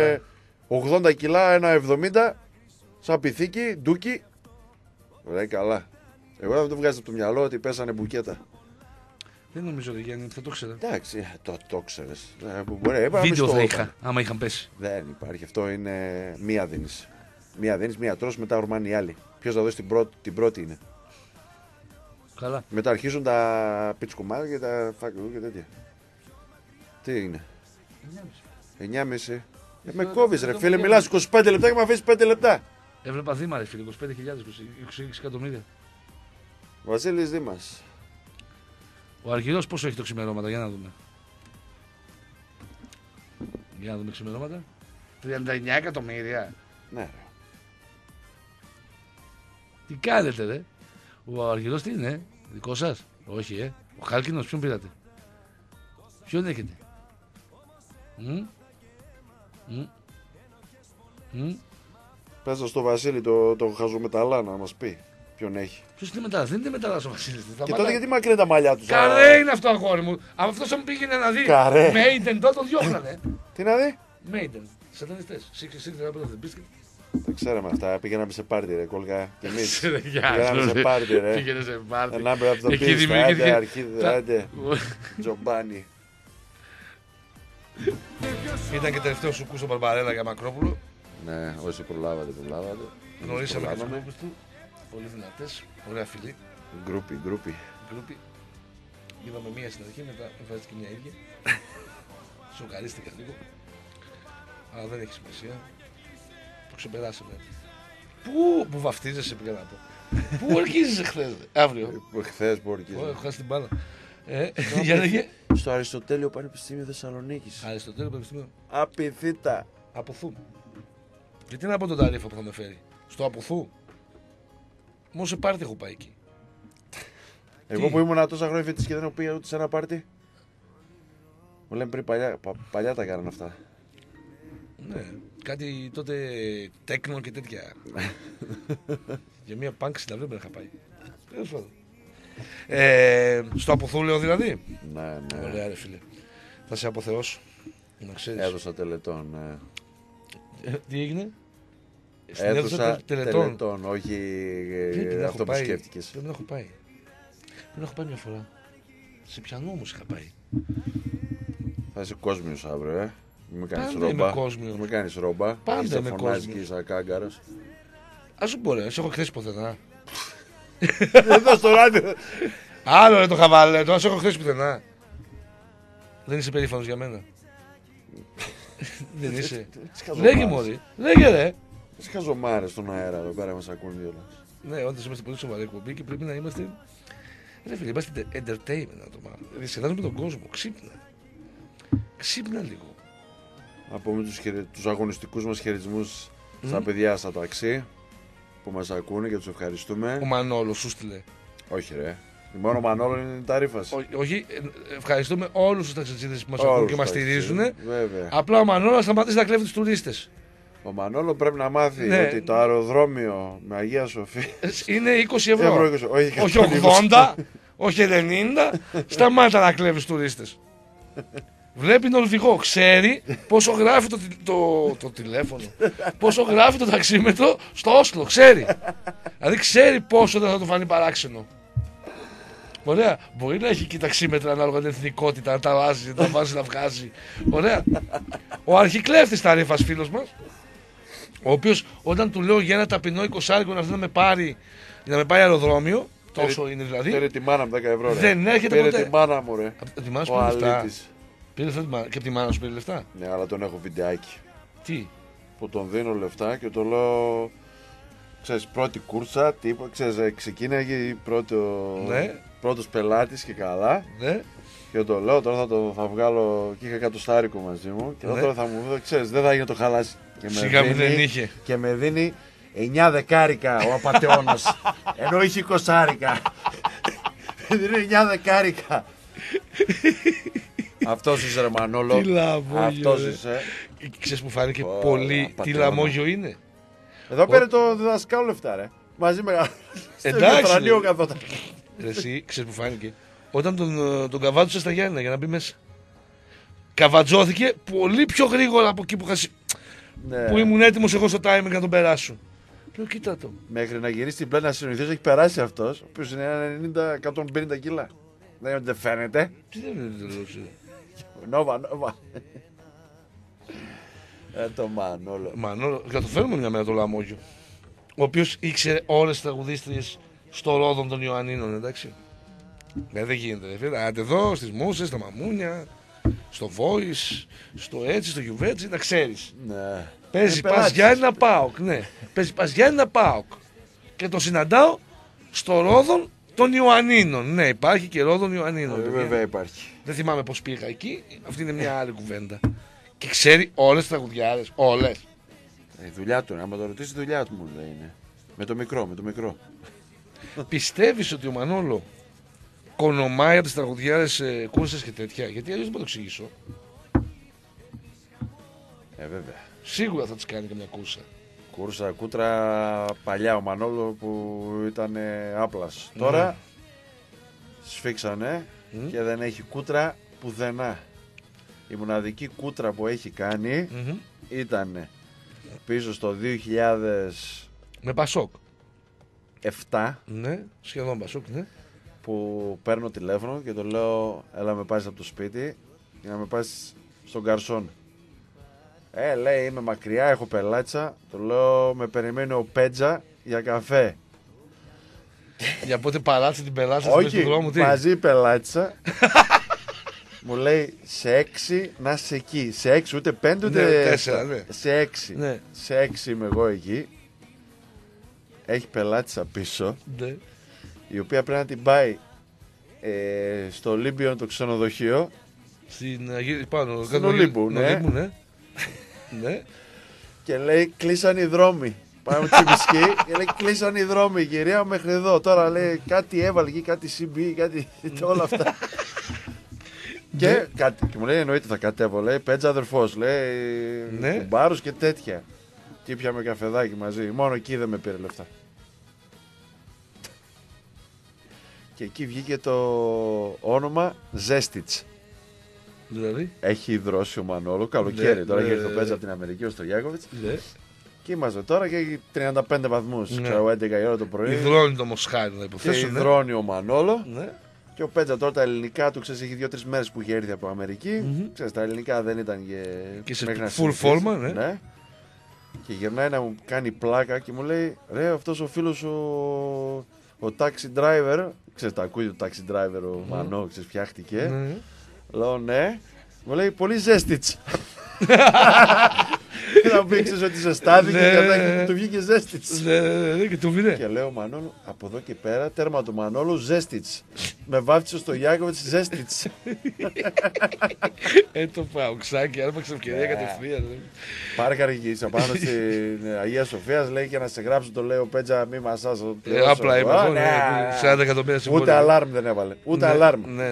80 κιλά, 1,70 σαν πυθίκι, ντούκι. Ωραία, καλά. Εγώ δεν το βγάζω από το μυαλό ότι πέσανε μπουκέτα. Δεν νομίζω ότι Γιάννη θα το ήξερα. Εντάξει, το ξέρεις. Βίντεο θα είχα, άμα είχαν πέσει. Δεν υπάρχει. Αυτό είναι μία δίνεις. Μία δίνεις, μία τρως, μετά ορμάνει η άλλη. Ποιος θα δώσει την πρώτη είναι. Καλά. Μετά αρχίζουν τα πιτσκουμάρια και τα φάκελου και τέτοια. Τι είναι. 9,5. Με κόβεις ρε φίλε, μιλάς 25 λεπτά και με αφήσεις 5 λεπτά. Έβλεπα Δήμα ρε φίλε, 25.000, 26 εκατομμύρια. Βασίλης Δήμας. Ο Αργυρός πόσο έχει το ξημερώματα, για να δούμε. Για να δούμε ξημερώματα. 39 εκατομμύρια. Ναι ρε. Τι κάνετε ρε. Ο Αργυρός τι είναι, δικό σας. Όχι Ο Χάλκινος ποιον πήρατε. Ποιον έχετε. Πες στο Βασίλη το χαζομεταλλά να μας πει ποιον έχει. Ποιος είναι μετάλλας, δεν είναι μετάλλας ο Βασίλης. Και τότε γιατί μακρύνει τα μαλλιά του. Καρέ είναι αυτό αγόρι μου. Αν αυτός μου πήγαινε να δει Maiden τότε τον διώχνανε. Τι να δει. Maiden, σατανιστές. Σύγκρινα από το μπίσκετ. Δεν ξέραμε αυτά, πήγαμε σε πάρτι ρε κόλγα και εμείς. Πήγαμε σε πάρτι ρε. Πήγαινε σε πάρτι. A number of the beast, άντε, Τζομπάνι. Ήταν και τελευταίο σου κούσο Μπαρμπαρέλα για Μακρόπουλο. Ναι, όσοι προλάβατε. Γνωρίσαμε και τους κούπους του. Πολύ δυνατές, ωραία φιλή. Γκρούπι. Είδαμε μία στην αρχή, μετά εμφανίστηκε μια ίδια. Σοκαρίστηκα λίγο. Αλλά δεν έχει σημασία. Το ξεπεράσαμε. Πού βαφτίζεσαι, πήγα να πω. Πού ορκίζεσαι χθες, αύριο. Χθες που ορκίζεσαι. Έχω χάσει την μπάλα. Για λέγε. Στο Αριστοτέλειο Πανεπιστήμιο Θεσσαλονίκης. Αριστοτέλειο Πανεπιστήμιο. Απειθήτα. Αποθού. Γιατί να πω τον ταρίφα που θα με φέρει. Στο Αποθού. Μόνο σε πάρτι έχω πάει εκεί. Εγώ που ήμουν τόσα χρόνια φοιτητής και δεν έχω πει ούτε σε ένα πάρτι. Μου λένε πριν παλιά τα κάνανε αυτά. Ναι, κάτι τότε τέκνο και τέτοια. Για μια πανκ συναυλία δεν είχα πάει. Στο Αποθού λέω δηλαδή. Ναι. Ωραία ρε φίλε. Θα σε αποθεώσω. Να ξέρεις. Έδωσα τελετών, ναι. Τι έγινε? Έδωσα τελετών, όχι αυτό που σκέφτηκες. Δεν έχω πάει. Δεν έχω πάει μια φορά. Σε πιανό όμως είχα πάει. Θα είσαι κόσμιος αύριο, Μην κάνεις πάντα ρόμπα. Είμαι κόσμιος. Μην κάνεις ρόμπα. Πάντα είμαι κόσμιος. Και είσαι κάγκαρος. Ας σου πω ρε, σε έχω χθέσει πουθενά. Εδώ στο ράδιο. Άλλο ρε το χαβάλε, το σε έχω χθέσει πουθενά. Δεν είσαι περήφανος για μένα. Δεν είσαι. Λέγε μωρή, λέγε ρε. Τι χαζομάρες στον αέρα εδώ πέρα μας ακούνε κιόλας. Ναι, όντως είμαστε πολύ σοβαρή εκπομπή και πρέπει να είμαστε. Ρε φίλε, είμαστε entertainment άτομα. Διασκεδάζουμε τον κόσμο. Ξύπνα. Ξύπνα λίγο. Να πούμε τους αγωνιστικούς μας χαιρετισμούς στα παιδιά στα ταξί που μας ακούνε και τους ευχαριστούμε. Ο Μανόλος σου στείλε. Όχι ρε. Μόνο ο Μανόλο είναι η ταρήφαση. Όχι, ευχαριστούμε όλους τους ταξιτζίδες που μας ακούν και μας στηρίζουν. Βέβαια. Απλά ο Μανόλος θα σταματήσει να κλέβει τους τουρίστες. Ο Μανόλο πρέπει να μάθει Ναι. ότι το αεροδρόμιο με Αγία Σοφία Είναι 20 ευρώ. Όχι 120. 80, όχι 90. Σταμάτα να κλέβει τους Βλέπει τον οδηγό, ξέρει πόσο γράφει το τηλέφωνο, πόσο γράφει το ταξίμετρο στο Όσλο, ξέρει. Δηλαδή ξέρει πόσο δεν θα του φανεί παράξενο. Ωραία. Μπορεί να έχει και ταξίμετρα ανάλογα την εθνικότητα, να τα βάζει, να τα βάζει, να βγάζει. Ωραία. Ο αρχικλέφτης ταρήφας φίλος μας, ο οποίος όταν του λέω για ένα ταπεινό 20 να έρθει να με πάρει αεροδρόμιο, τόσο είναι δηλαδή. Πήρε τη μάνα μου 10 ευρώ. Ρε. Δεν έρχεται πήρε ποτέ. τη μάνα μου, ρε. Τη μάνα σου Ο πήρε λεφτά. αλήτης. Πήρε λεφτά και από τη μάνα σου πήρε λεφτά. Ναι, αλλά τον έχω βιντεάκι. Τι. Που τον δίνω λεφτά και το λέω. Ξέρεις, πρώτη κούρσα, τίποτα. Ξέρεις, ξεκίναγε Ναι. πρώτος πελάτης και καλά. Ναι. Και το λέω, τώρα θα βγάλω και είχα κατοστάρικο μαζί μου. Και Ναι. τώρα θα μου δει, ξέρεις, δεν θα γίνει το χαλάσι. Σιγά μου δεν είχε. Και με δίνει 9 δεκάρικα ο απατεώνας. Ενώ είχε 20. Δίνει 9 δεκάρικα. Αυτός είσαι ρε Μανόλο. Τι λαμόγιο. Αυτός ρε. είσαι. Ξέρεις που φάνηκε Ω, πολύ τι απατεώνα. λαμόγιο είναι. Εδώ πήρε το διδασκάλο λεφτά ρε. Μαζί με Εντάξει, Φρανίο ρε. καθόταν. Εσύ, ξέρεις που φάνηκε. Όταν τον καβάτζωσε στα Γιάννηνα για να μπει μέσα. Καβατζώθηκε πολύ πιο γρήγορα από εκεί Ναι. που ήμουν έτοιμος εγώ στο timing να τον περάσω. Λέω κοίτα το. Μέχρι να γυρίσει την πλάτη να συνηθίσει έχει περάσει αυτός, ο οποίος είναι 90-150 κιλά. Δεν είναι ότι δεν φαίνεται. Τι δεν είναι τελώς. Νόβα. Το Μανόλο. Μανώλο, θα το φέρουμε μια μέρα το λαμόγιο. Ο οποίος ήξερε όλες τις τραγουδίστριες στο Ρόδον των Ιωαννίνων, εντάξει. Δεν γίνεται, ρε φίλε. Άντε εδώ, στις Μούσες, στα Μαμούνια, στο Voice, στο Έτσι, στο Γιουβέτσι, να ξέρεις. Ναι. Παίζει πελάτης. Πας Γιάννηνα ΠΑΟΚ, ναι. Παίζει Πας Γιάννηνα ΠΑΟΚ. Και το συναντάω στο Ρόδον των Ιωαννίνων. Ναι, υπάρχει και Ρόδον Ιωαννίνων. παιδιά. Βέβαια υπάρχει. Δεν θυμάμαι πώς πήγα εκεί. Αυτή είναι μια άλλη κουβέντα. Και ξέρει όλες τις τραγουδιάρες. Όλες. Η δουλειά του, άμα το ρωτήσει, η δουλειά του μου λέει είναι. Με το μικρό. Πιστεύεις ότι ο Μανόλο κονομάει από τις τραγουδιάρες κούρσες και τέτοια? Γιατί αλλιώς δεν μπορώ να το εξηγήσω. Βέβαια. Σίγουρα θα τις κάνει καμιά κούρσα. Κούρσα, κούτρα παλιά ο Μανόλο που ήταν άπλας. Τώρα σφίξανε και δεν έχει κούτρα πουθενά. Η μοναδική κούτρα που έχει κάνει ήταν πίσω στο 2007 Με Πασόκ. Ναι, σχεδόν Πασόκ, ναι. που παίρνω τηλέφωνο και το λέω έλα με πάρεις από το σπίτι για να με πάρεις στον γκαρσόν. Λέει είμαι μακριά, έχω πελάτσα. Το λέω με περιμένει ο Πέτζα για καφέ. Για πότε παράτησε την πελάτσα Όχι, του δρόμου, τι. μαζί πελάτσα. Μου λέει σε 6 να είσαι εκεί. Σε 6 ούτε 5 ούτε Ναι, 4, ναι. σε 6. Ναι. Σε 6 είμαι εγώ εκεί. Έχει πελάτησα πίσω, Ναι. η οποία πρέπει να την πάει στο Ολύμπιον το ξενοδοχείο. Στην πάνω. Στην Ολύμπου, ναι. Ναι. Ναι. Και λέει κλείσαν οι δρόμοι. Πάμε τσιμισκή και λέει κλείσαν οι δρόμοι, κυρία μέχρι εδώ. Τώρα λέει κάτι έβαλε εκεί, κάτι CB, κάτι όλα αυτά. Και μου λέει εννοείται θα κατέβω, λέει Πέτζα αδερφός, λέει Ναι. κουμπάρους και τέτοια. Και πιάμε καφεδάκι μαζί, μόνο εκεί δεν με πήρε λεφτά. Και εκεί βγήκε το όνομα Ζέστιτς. Δηλαδή. Έχει υδρώσει ο Μανόλο, καλοκαίρι. Ναι, τώρα ναι, έχει έρθει ναι. ο Πέτζα από την Αμερική ως το Γιάκοβιτς. Ναι. Και είμαστε τώρα και έχει 35 βαθμούς. Ναι. Ξέρω 11 η ώρα το πρωί. Υδρώνει το μοσχάρι, να Και υποθέσω. Ναι. υδρώνει ο Μανόλο. Ναι. Και ο Πέτζα τώρα τα ελληνικά του, ξέρεις, έχει 2-3 μέρες που είχε έρθει από Αμερική. Ξέρεις, τα ελληνικά δεν ήταν Και σε μέχρι να full συνηθίσει. φόρμα, ναι. Και γυρνάει να μου κάνει πλάκα και μου λέει ρε αυτός ο φίλος ο taxi driver. Ξέρεις, τα ακούει το taxi driver ο Μανώ, ξέρεις, φτιάχτηκε. Ναι. Λέω ναι. Μου λέει πολύ ζέστιτς. Να μου ξέρεις ότι ζεστάθηκε Ναι. και μετά του βγήκε Ζέστιτς. Ναι, και του βγήκε. Και λέω Μανώλου, από εδώ και πέρα τέρμα του Μανώλου Ζέστιτς. Με βάφτισε στο Γιάκοβιτς Ζέστιτς. Το παουξάκι, άρπαξε ευκαιρία κατευθείαν. Πάρε καργίσα πάνω στην Αγία Σοφίας, λέει και να σε γράψω το λέω Πέτζα μη μασάς. Απλά είμαι εγώ, 40 εκατομμύρια συμβόλαια. Ούτε αλάρμ δεν έβαλε. Ούτε αλάρμ. Ναι.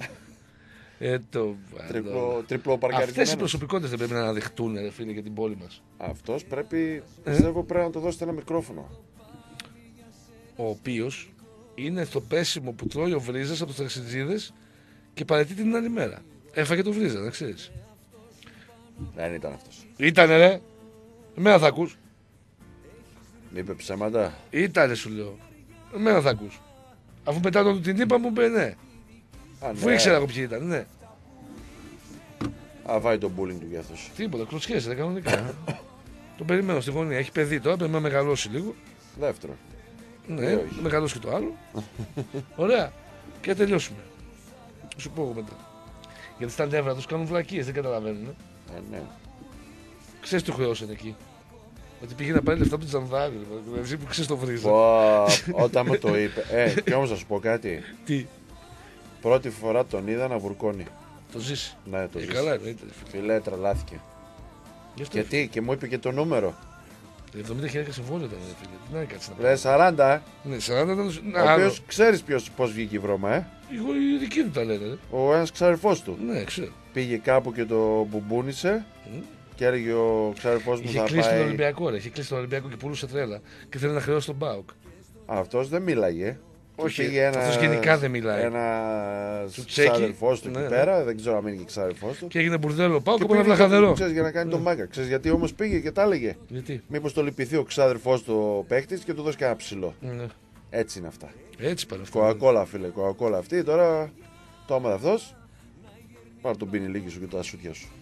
Τριπλό παρκαρισμένο. Αυτές οι προσωπικότητες δεν πρέπει να αναδειχτούν, ρε φίλε, για την πόλη μας. Αυτός πρέπει, πιστεύω πρέπει να το δώσετε ένα μικρόφωνο. Ο οποίος είναι στο πέσιμο που τρώει ο Βρίζας από τους ταξιτζίδες και παραιτεί την άλλη μέρα. Έφαγε το Βρίζα, να ξέρεις. Δεν ήταν αυτός. Ήτανε, ρε. Εμένα θα ακούς. Είπε ψέματα. Ήτανε, σου λέω. Εμένα θα ακούς. Αφού μετά τον την είπα, μου είπε ναι. Αφού ήξερα εγώ ποιοι ήταν, ναι. Αβάει το bullying του κι αυτός. Τίποτα, κλωτσιέσαι, κανονικά. Τον περιμένω στη γωνία. Έχει παιδί τώρα, πρέπει να μεγαλώσει λίγο. Δεύτερο. Ναι, όχι. να μεγαλώσει και το άλλο. Ωραία. Και να τελειώσουμε. Σου πω εγώ μετά. Γιατί στα νεύρα τους κάνουν βλακίες, δεν καταλαβαίνουν. Ναι. Ξέρεις τι του χρεώσαν εκεί. Ότι πήγε να πάρει λεφτά από την Τζανδάρη. Εσύ που ξέρεις το Βρίζα. Όταν μου το είπε. Και όμως θα σου πω κάτι. Τι, Πρώτη φορά τον είδα να βουρκώνει. το ζήσει. Ναι, το ζήσει. Καλά εννοείται. Φιλέ, τρελάθηκε. Γι' αυτό Γιατί και μου είπε και το νούμερο. 70.000 συμβόλαιο ήταν, ρε φίλε. Τι να κάτσει να Λέει 40. Ναι, 40 ήταν. Ο οποίος ξέρεις πώς βγήκε η βρώμα, Εγώ οι δικοί του τα λένε. Ρε. Ο ένας ξαδερφός του. Ναι, ξέρω. Πήγε κάπου και το μπουμπούνισε και έλεγε ο ξαδερφός μου Είχε θα κλείσει τον πάει. Ολυμπιακό, ρε. Είχε κλείσει τον Ολυμπιακό και πουλούσε τρέλα. Και θέλει να χρεώσει τον Μπάουκ. Αυτός δεν μίλαγε. Όχι, Πήγε αυτός γενικά δεν μιλάει. Ένα Του Τσέκη. ξαδερφός του Ναι, εκεί ναι. πέρα, δεν ξέρω αν είναι και ξαδερφός του. Και έγινε μπουρδέλο Πάουκ Και από ένα πήγε, βλαχαδερό. ξέρεις, για να κάνει τον μάγκα. Ξέρεις γιατί όμως πήγε και τα έλεγε. Γιατί. Μήπως το λυπηθεί ο ξάδερφός του ο παίκτης και του δώσει κανένα ψηλό. Ναι. Έτσι είναι αυτά. Έτσι πάνε αυτά. Κοακόλα, φίλε, κοακόλα αυτή. Τώρα το άμαθα αυτός. Πάρε τον πίνι σου και τα σούτια σου.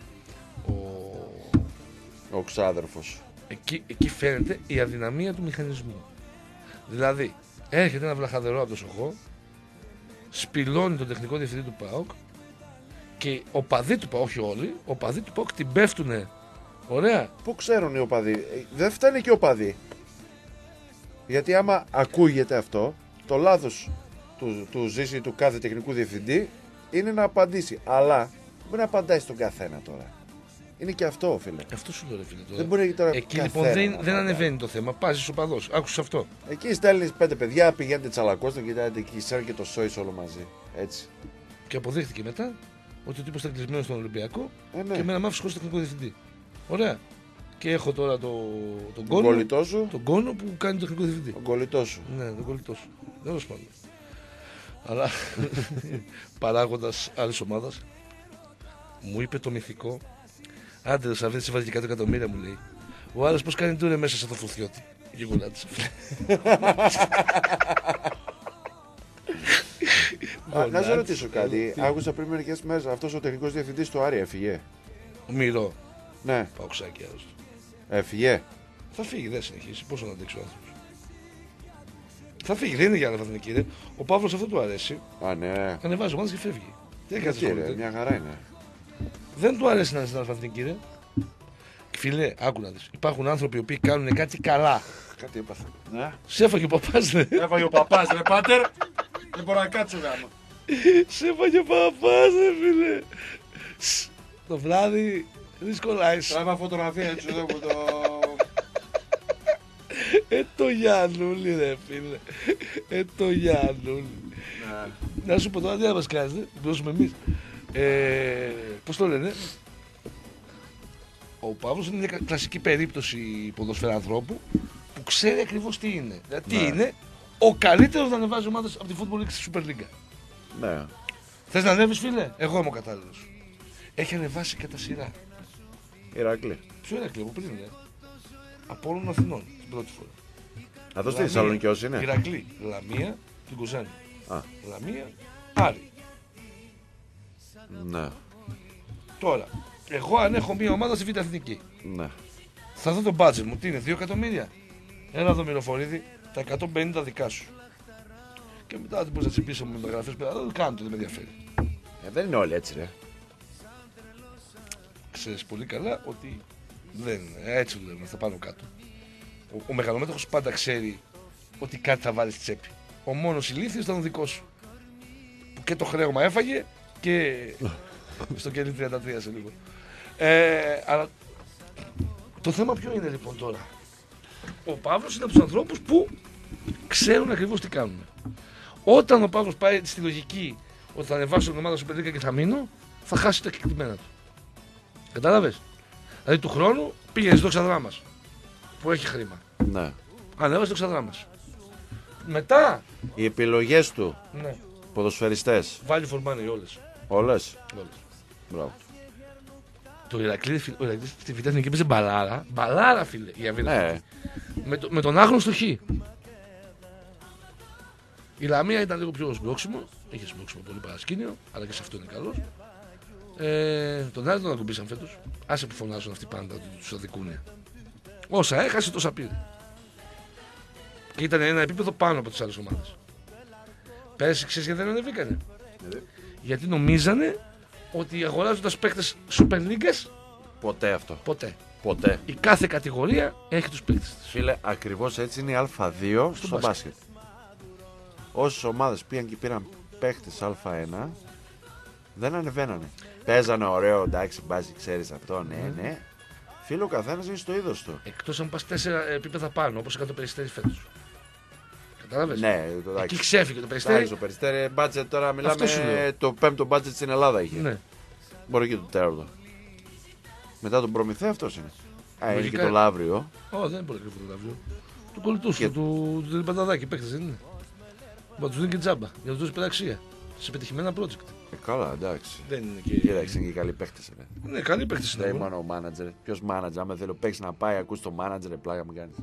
Ο ξάδερφος. Εκεί φαίνεται η αδυναμία του μηχανισμού. Δηλαδή, έρχεται ένα βλαχαδερό από το Σοχό, σπηλώνει τον τεχνικό διευθυντή του ΠΑΟΚ και ο παδί του ΠΑΟΚ, όχι όλοι, ο παδί του ΠΑΟΚ την πέφτουνε. Ωραία. Πού ξέρουν οι οπαδοί. Δεν φτάνει και οι οπαδοί. Γιατί άμα ακούγεται αυτό, το λάθος του ζήσει του κάθε τεχνικού διευθυντή είναι να απαντήσει. Αλλά μπορεί να απαντάει στον καθένα τώρα. Είναι και αυτό, φίλε. Αυτό σου λέω, ρε φίλε. Τώρα. Δεν μπορεί τώρα Εκεί καθένα λοιπόν να δεν απαντάει. ανεβαίνει το θέμα. Πάζει ο παδό. Άκουσε αυτό. Εκεί στέλνει 5 παιδιά, πηγαίνετε τσαλακώστε και κοιτάτε εκεί, σαν και το σόι όλο μαζί. Έτσι. Και αποδείχθηκε μετά ότι ο τύπο ήταν κλεισμένο στον Ολυμπιακό Ναι. και εμένα μ' άφησε χωρίς τεχνικό διευθυντή. Ωραία. Και έχω τώρα τον Τον κόνο. κολλητό σου. Τον κόνο που κάνει το τεχνικό διευθυντή. Τον κολλητό σου. Ναι, τον κολλητό σου. Τέλος πάντων. Αλλά παράγοντας άλλης ομάδας μου είπε το μυθικό. Άντε, ρε Σαββίδη, βάλει και 100 εκατομμύρια, μου λέει. Ο άλλος πώς κάνει τούρε μέσα στο φουρτιώτη. Και γουλάτισε. Να σε ρωτήσω κάτι. Άκουσα πριν μερικές μέρες αυτός ο τεχνικός διευθυντής του Άρη έφυγε. Ο Μυρό. Ναι, Παουξάκι άρρωστο. έφυγε. Θα φύγει, δεν συνεχίσει. Πόσο να αντέξει ο άνθρωπος. Θα φύγει, δεν είναι για ανεβαθμική, ρε. Ο Παύλος αυτό του αρέσει. Α, ναι. Ανεβάζει ομάδες και φεύγει. Τι έκανε, Γιατί, ρε, μια χαρά είναι. Δεν του αρέσει να είναι στην ανεβαθμική, ρε. Φίλε, άκου να δεις. Υπάρχουν άνθρωποι οι οποίοι κάνουν κάτι καλά. Κάτι έπαθα. Ναι. Σε έφαγε ο παπάς, ρε. Έφαγε ο παπάς, ρε πάτερ. Δεν μπορώ να κάτσω γάμο. Σε έφαγε ο παπάς, ρε φίλε. Το βράδυ δύσκολα είσαι. Τράβα φωτογραφία έτσι εδώ που το... Το Γιάννουλη, ρε φίλε. Το Γιάννουλη. Να σου πω τώρα τι να μας κάνεις, να δώσουμε εμείς. Πώς το λένε. Ο Παύλος είναι μια κλασική περίπτωση ποδοσφαίρα ανθρώπου που ξέρει ακριβώς τι είναι. Δηλαδή τι είναι ο καλύτερος να ανεβάζει ομάδες από τη Football League στη Super League. Ναι. Θες να ανέβεις, φίλε? Εγώ είμαι ο κατάλληλος. Έχει ανεβάσει κατά σειρά. Ηρακλή. Ποιο είναι από πριν, από όλων Αθηνών την πρώτη φορά. Αυτό στη Θεσσαλονίκη είναι. Ηρακλή, Λαμία και Κουζάνη. Α. Λαμία, Άρη. Ναι. Τώρα, εγώ αν έχω μια ομάδα στη Β' Εθνική, Ναι. θα δω το budget μου. Τι είναι, 2 εκατομμύρια. Ένα εδώ Μυροφορίδη, τα 150 δικά σου. Και μετά δεν μπορείς να τσιμπήσω με μεταγραφές πέρα. Δεν κάνω το, δεν με ενδιαφέρει. Δεν είναι όλοι έτσι, ρε. Ξέρεις πολύ καλά ότι Δεν είναι. Έτσι δουλεύουμε, θα πάνω κάτω. Ο μεγαλομέτωχος πάντα ξέρει ότι κάτι θα βάλει στη τσέπη. Ο μόνος ηλίθιος ήταν ο δικός σου. Που και το χρέωμα έφαγε και στο κελί 33 σε λίγο. Αλλά το θέμα ποιο είναι λοιπόν τώρα. Ο Παύλος είναι από τους ανθρώπους που ξέρουν ακριβώς τι κάνουν. Όταν ο Παύλος πάει στη λογική ότι θα ανεβάσω την ομάδα σου 5 και θα μείνω, θα χάσει τα κεκτημένα του. Κατάλαβες. Δηλαδή του χρόνου πήγαινε στο Ξαδράμας που έχει χρήμα. Ναι. Ανέβασε το Ξαδράμας. Μετά. Οι επιλογές του, Ναι. ποδοσφαιριστές. Βάλει φορμάνι όλες. Όλες. Όλες. Μπράβο. Το Ηρακλή στη Β' Εθνική έπαιζε μπαλάρα. Μπαλάρα, φίλε. Η Αβίδα. Ναι. Με τον άγνωστο Χ. Η Λαμία ήταν λίγο πιο σμπρόξιμο. Είχε σμπρόξιμο πολύ παρασκήνιο, αλλά και σε αυτό είναι καλό. Τον Άρη τον ακουμπήσαν φέτος. Άσε που φωνάζουν αυτοί πάντα ότι τους αδικούνε. Όσα έχασε, τόσα πήρε. Και ήταν ένα επίπεδο πάνω από τις άλλες ομάδες. Πέρυσι ξέρεις γιατί δεν ανεβήκανε. Γιατί νομίζανε ότι αγοράζοντας παίκτες Super Leagues, Ποτέ αυτό. ποτέ. Ποτέ. Η κάθε κατηγορία έχει τους παίκτες της. Φίλε, ακριβώς έτσι είναι η Α2 στο μπάσκετ. Όσες ομάδες πήγαν και πήραν παίχτες Α1, δεν ανεβαίνανε. Παίζανε ωραίο, εντάξει, μπάζει, ξέρεις αυτό, ναι. Φίλε, ο καθένας είναι στο είδος του. Εκτός αν πας 4 επίπεδα πάνω, όπως έκανε το Περιστέρι φέτος. Κατάλαβες. Ναι, Εκεί ξέφυγε το Περιστέρι. το Περιστέρι, μπάτζετ τώρα Αυτό σου μιλάμε, λέω. το πέμπτο μπάτζετ στην Ελλάδα είχε. Ναι. Μπορεί και το τέταρτο. Μετά τον Προμηθέα αυτός είναι. Είναι Λογικά. και το Λαύριο. Δεν είναι πολύ ακριβό το λαβείο. Του κολλητού του Λιμπανταδάκη, παίκτες δεν είναι. Μα τους δίνει και τζάμπα για να τους δώσει πενταξία. Σε πετυχημένα project. Καλά, εντάξει. Δεν είναι και. Κοίταξε, είναι και καλοί παίχτες. Ναι, καλή παίκτες Δεν είναι είναι. μόνο ο μάνατζερ. Ποιος μάνατζερ, άμα θέλω παίξει να πάει, ακούς το μάνατζερ, πλάκα μου κάνεις.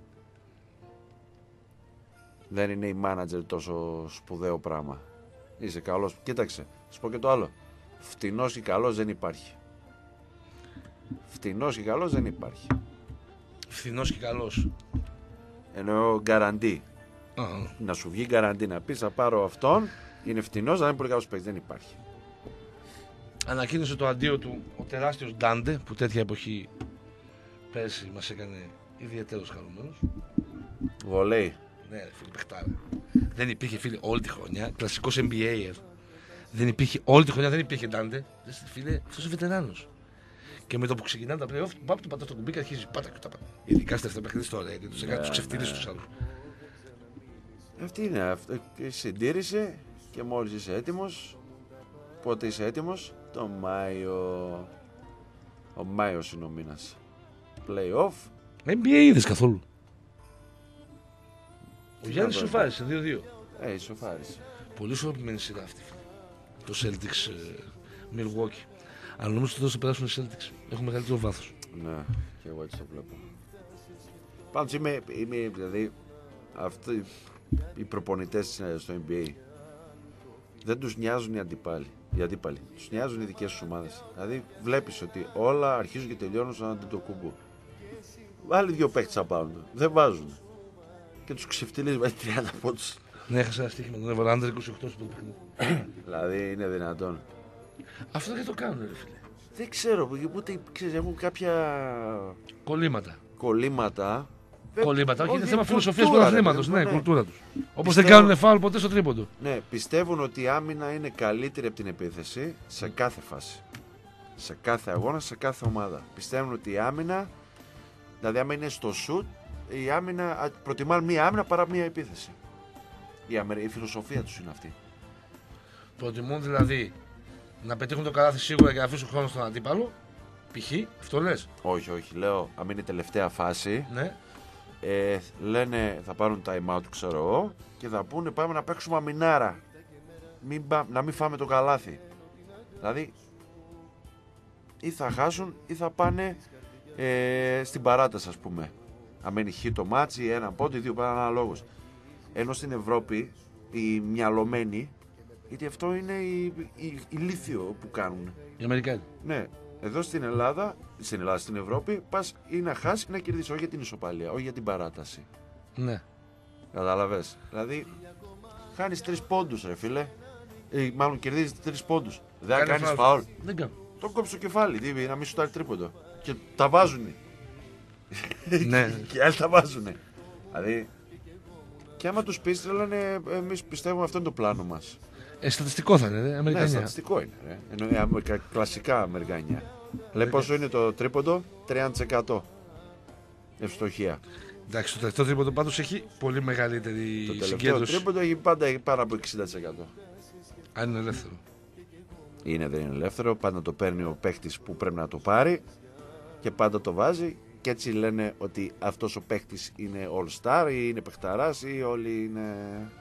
Δεν είναι η μάνατζερ τόσο σπουδαίο πράγμα. Είσαι καλός. Κοίταξε, σου πω και το άλλο. Φτηνός και καλός δεν υπάρχει. Φτηνός και καλός δεν υπάρχει. Φθηνός και καλός. Εννοώ γκαραντί. Να σου βγει γκαραντί να πεις θα πάρω αυτόν. Είναι φτηνός, αλλά είναι πολύ καλός παίκτης. Δεν υπάρχει. Ανακοίνωσε το αντίο του ο τεράστιος Ντάντε που τέτοια εποχή πέρσι μας έκανε ιδιαίτερος χαρούμενος. Βολέι. Ναι, ρε, φίλε, παιχτάρα. Δεν υπήρχε, φίλε, όλη τη χρονιά. Κλασικός NBA. Δεν υπήρχε όλη τη χρονιά, δεν υπήρχε Ντάντε. Φίλε, αυτός είναι βετεράνος. Και με το που ξεκινάνε τα playoff, πάπ του πατάς το κουμπί και αρχίζει πάτα και τα πάτα. Ειδικά στα δεύτερα παιχνίδια τώρα, γιατί τους έκανε τους ξεφτυλίσεις τους άλλους. Αυτή είναι αυτό. Συντήρησε και μόλις είσαι έτοιμος. Πότε είσαι έτοιμος? Το Μάιο. Ο Μάιος είναι ο μήνας. Play-off. NBA είδες καθόλου? Ο Γιάννης σοφάρισε 2-2. Ισοφάρισε. Πολύ ισορροπημένη σειρά αυτή. Το Celtics Milwaukee. Αλλά νομίζω ότι εδώ θα περάσουν οι Celtics. Έχουν μεγαλύτερο βάθος. Ναι, και εγώ έτσι το βλέπω. Πάντως είμαι δηλαδή, αυτοί οι προπονητές στο NBA δεν τους νοιάζουν οι αντίπαλοι. Τους νοιάζουν οι δικές τους ομάδες. Δηλαδή βλέπεις ότι όλα αρχίζουν και τελειώνουν σαν Αντετοκούμπο. Άλλοι δύο παίκτες απάνω. Δεν βάζουν. Και τους ξεφτυλίζει, βάζει 30 πόντους. Ναι, έχασα ένα στοίχημα. Τον έβαλα under 28 στο παιχνίδι. Δηλαδή είναι δυνατόν. Αυτό δεν το κάνουν, ρε φίλε. Δεν ξέρω, ούτε ξέρεις, έχουν κάποια Κολλήματα. κολλήματα. Κολλήματα, όχι, είναι θέμα κουλτούρα, φιλοσοφίας του ρε αθλήματος. παιδί μου, Ναι, κουλτούρα τους. Όπως Πιστεύω- δεν κάνουν φάουλ ποτέ στο τρίποντο. Ναι, πιστεύουν ότι η άμυνα είναι καλύτερη από την επίθεση σε κάθε φάση. Σε κάθε αγώνα, σε κάθε ομάδα. Πιστεύουν ότι η άμυνα, δηλαδή άμα είναι στο σουτ, η άμυνα προτιμάνε μία άμυνα παρά μία επίθεση. Η φιλοσοφία τους είναι αυτή. Προτιμούν δηλαδή να πετύχουν το καλάθι σίγουρα και να αφήσουν χρόνο στον αντίπαλο. Π.χ. αυτό λες. Όχι, λέω, αν είναι η τελευταία φάση, Ναι. λένε θα πάρουν time out, ξέρω εγώ, και θα πούνε πάμε να παίξουμε αμυνάρα. Να μην φάμε το καλάθι. Δηλαδή, ή θα χάσουν ή θα πάνε στην παράταση, ας πούμε. Αν μένει χ το μάτσι, ένα πόντι, δύο πάνε αναλόγως. Ενώ στην Ευρώπη, οι μυαλωμένοι, γιατί αυτό είναι η ηλίθιο που κάνουν. Οι Αμερικάνοι. Ναι, εδώ στην Ελλάδα, στην Ευρώπη, πας ή να χάσει ή να κερδίσει, όχι για την ισοπαλία, όχι για την παράταση. Ναι. Κατάλαβες. Δηλαδή, χάνεις 3 πόντους, ρε φίλε. Μάλλον κερδίζεις 3 πόντους. Δεν κάνεις φαουλ. Δεν κάνω. Τον κόψει το κεφάλι, να μην σου τάρει τρίποντο. και τα βάζουν. Ναι. Και άλλοι τα βάζουν. Δηλαδή, και άμα τους πεις, λένε εμείς πιστεύουμε αυτό είναι το πλάνο μας. Στατιστικό θα είναι, Ναι, Αμερικανιά. στατιστικό είναι. Κλασικά Αμερικανιά. Λέει πόσο είναι το τρίποντο, 30% ευστοχία. Εντάξει, το τελευταίο τρίποντο πάντως έχει πολύ μεγαλύτερη Το τελευταίο συγκέντρωση. τρίποντο έχει πάντα πάνω από 60%. Αν είναι ελεύθερο. Δεν είναι ελεύθερο, πάντα το παίρνει ο παίχτης που πρέπει να το πάρει και πάντα το βάζει και έτσι λένε ότι αυτός ο παίχτης είναι all star ή είναι παιχταράς ή όλοι είναι...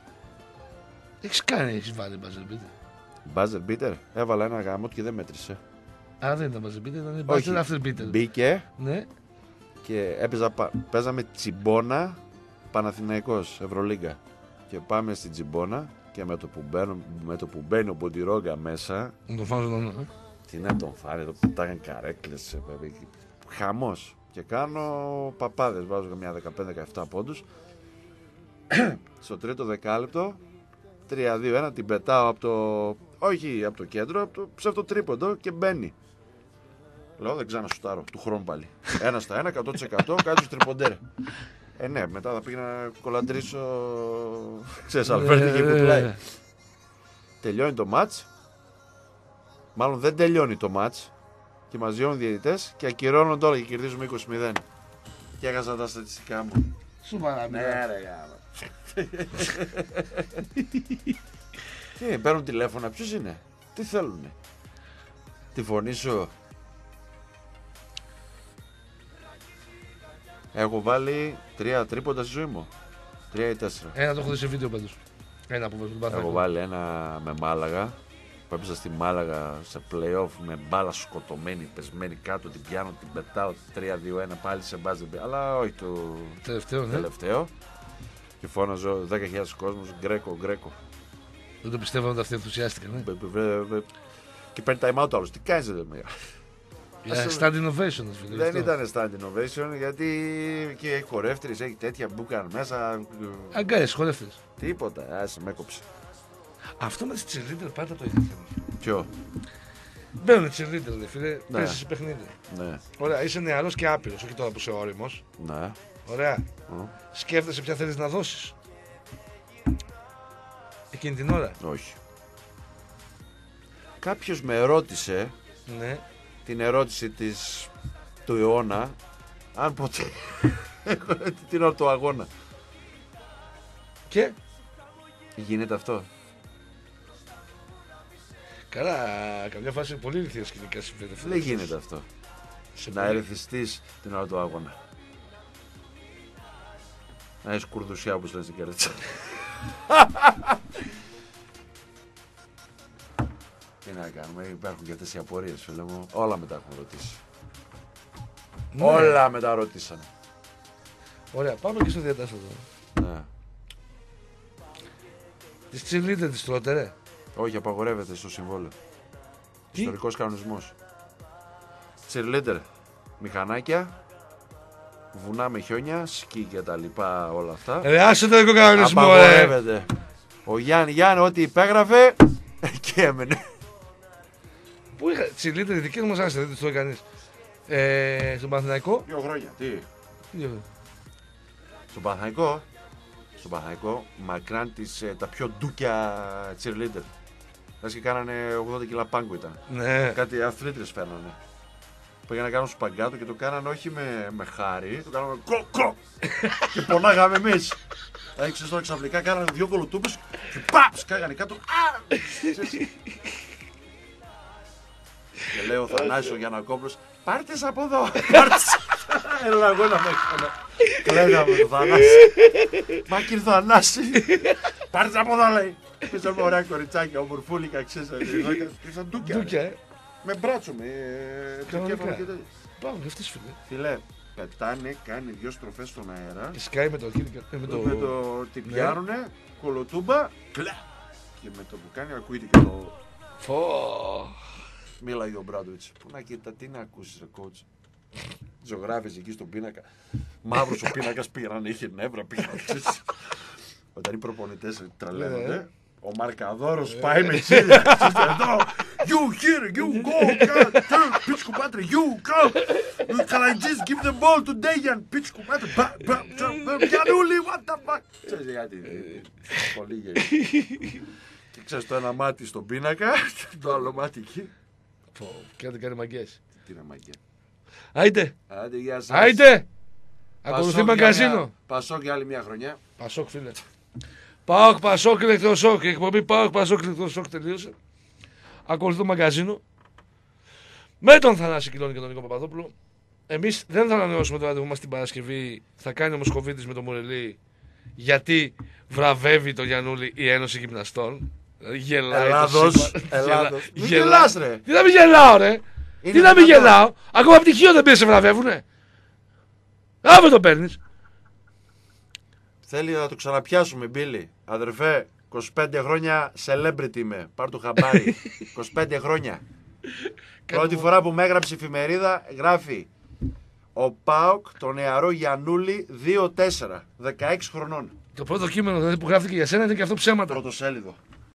Έχεις βάλει buzzer beater. Buzzer beater, έβαλα ένα γάμο και δεν μέτρησε. Άρα δεν ήταν buzzer beater, ήταν Όχι. buzzer after beater. Μπήκε Ναι. και παίζαμε Τσιμπόνα Παναθηναϊκός Ευρωλίγκα και πάμε στην Τσιμπόνα και με το που μπαίνει ο Μποντιρόγκα μέσα, Να τον φάω ζωντανό. τι να τον φάρει, εδώ πετάγαν καρέκλες, χαμός. Και κάνω παπάδες, βάζω καμιά 15-17 πόντους. Στο τρίτο δεκάλεπτο 3-2-1 την πετάω από το κέντρο, από το ψευτοτρίποντο και μπαίνει. Λέω δεν ξανασουτάρω, του χρόνου πάλι. 1-1, 100% κάτι τριποντέρ. Ναι, μετά θα πήγαινα να κολαντρήσω. Ξέρεις, Αλβέρτη και κουτλάει. Τελειώνει το μάτς. Μάλλον δεν τελειώνει το μάτς. Και μας διώνουν διαιτητές και ακυρώνονται όλα και κερδίζουμε 20-0. Και έχασα τα στατιστικά μου. Σοβαρά, Ναι, ρε γάμα. Τι, παίρνουν τηλέφωνα, ποιος είναι, τι θέλουνε. Τη φωνή σου. Έχω βάλει 3 τρίποντα στη ζωή μου. 3 ή 4. Ένα το έχω δει σε βίντεο πάντως. Ένα που βάζει τον Έχω βάλει ένα με Μάλαγα. Που έπαιζα στη Μάλαγα σε play-off με μπάλα σκοτωμένη, πεσμένη κάτω. Την πιάνω, την πετάω 3-2-1 πάλι σε μπάζερ. Αλλά όχι το τελευταίο. Και φώναζω 10.000 κόσμος, Γκρέκο. Δεν το πιστεύω ότι αυτοί ενθουσιάστηκαν. Και παίρνει time out άλλος. Τι κάνεις εδώ πέρα. Για stand innovation. Δεν ήταν stand innovation γιατί και έχει χορεύτρες, έχει τέτοια μπούκαν μέσα. Αγκάες, χορεύτρες. Τίποτα, άσε με έκοψε. Αυτό με τις cheerleader πάντα το είχα. Ποιο? Μπαίνουν cheerleader, δε φίλε, παίζεις σε παιχνίδι. Ναι. Ωραία, είσαι νεαρός και άπειρος, όχι τώρα που είσαι όριμος. Ναι. Ωραία. Σκέφτεσαι ποια θέλεις να δώσεις. Εκείνη την ώρα. Όχι. Κάποιος με ρώτησε Ναι. την ερώτηση του αιώνα αν ποτέ την ώρα του αγώνα. Και Γίνεται αυτό. καλά, καμιά φάση πολύ ηλικία σκηνικά συμβαίνει. Δεν γίνεται αυτό. Να ερεθιστείς την ώρα του αγώνα. Να έχεις κουρδουσιά όπως λένε στην Κέρδιτσα. Τι να κάνουμε, υπάρχουν και αυτές οι απορίες, φίλε μου. Όλα μετά έχουν ρωτήσει. Ναι. Όλα μετά ρωτήσανε. Ωραία, πάμε και στο διατάστατο. Ναι. Τις cheerleader τις τρώτε, ρε. Όχι, απαγορεύεται στο συμβόλαιο. Τι? Ιστορικός κανονισμός. Cheerleader, μηχανάκια, βουνά με χιόνια, σκι και τα λοιπά, όλα αυτά. Ρε, άσε το οικοκανονισμό, ρε. Απαγορεύεται. Ο Γιάννη ό,τι υπέγραφε και έμενε. Πού είχα, cheerleader οι δικές μας άσε, δεν τις τρώει κανείς. Στον Παναθηναϊκό. 2 χρόνια. Τι. Τι Στον Παναθηναϊκό μακράν τα πιο ντούκια cheerleader. Λες και κάνανε 80 κιλά πάγκο ήταν. Ναι. Κάτι αθλήτρες φέρνανε. Πήγαν να κάνουν σπαγκάτο και το κάνανε όχι με χάρη, το κάνανε κο. Και πονάγαμε εμείς. Έξω τώρα ξαφνικά κάνανε 2 κολοτούμπες και παπ! Κάγανε κάτω. Και λέει ο Θανάσης ο Γιαννακόπουλος, πάρτε από εδώ. Έλα εγώ να με έκανα. Κλαίγαμε το Θανάση. Μάκη Θανάση. Πάρτε από εδώ λέει. Πήσαμε ωραία κοριτσάκια, ομορφούλικα, ξέρεις. Ήρθαν ντούκια. Με μπράτσο, με Κανονικά. Πάμε και αυτές, φίλε. Φίλε, πετάνε, κάνει 2 στροφές στον αέρα. Και σκάει με το Την πιάνουνε, κολοτούμπα, κλα. Και με το που κάνει ακούγεται και το... Φω. Μίλαγε ο Μπράντοβιτς. Πού να κοίτα, τι να ακούσεις ρε κότς. Ζωγράφησε εκεί στον πίνακα. Μαύρος ο πίνακας πήγαν, είχε νεύρα, πήγαν. Όταν οι προπονητές τρελαίνονται, ο Μαρκαδόρος πάει με τσίλια. Εδώ, You here, you go, pitch κουμπάτρε, you go. Καλατζής, give the ball to Dejan, pitch κουμπάτρε, Γιαννούλη, what the fuck. Ξέρεις γιατί, πολύ γελίο. Και ξέρεις το ένα μάτι στον πίνακα, το άλλο μάτι εκεί. Και να κάνει μαγκές. Τι να μαγκέ. Άιντε. Άντε, γεια σας. Άιντε. Ακολουθεί μαγκαζίνο. Πασόκ για άλλη μια χρονιά. Πασόκ, φίλε. ΠΑΟΚ, Πασόκ, ηλεκτροσόκ. Η εκπομπή ΠΑΟΚ, Πασόκ, ηλεκτροσόκ τελείωσε. Ακολουθεί το μαγκαζίνο. Με τον Θανάση Κιλώνη και τον Νίκο Παπαδόπουλο. Εμείς δεν θα ανανεώσουμε το ραντεβού μας την Παρασκευή. Θα κάνει ο Μοσχοβίτης με τον Μουρελή. Γιατί βραβεύει τον Γιαννούλη η Ένωση Γυμναστών. Γελάει. Ελλάδος. Μην γελάς, ρε. Τι να μην γελάω, ρε. Τι να μην γελάω. Ακόμα πτυχίο δεν πήρε, σε βραβεύουνε. Άμε το παίρνεις. Θέλει να το ξαναπιάσουμε, Μπίλι. Αδερφέ, 25 χρόνια celebrity είμαι. Πάρ' το χαμπάρι. 25 χρόνια. Πρώτη φορά που με έγραψε η εφημερίδα, γράφει ο ΠΑΟΚ, το νεαρό Γιαννούλη, 2-4, 16 χρονών. Το πρώτο κείμενο δηλαδή, που γράφτηκε για σένα ήταν και αυτό ψέματα. Πρωτοσέλιδο.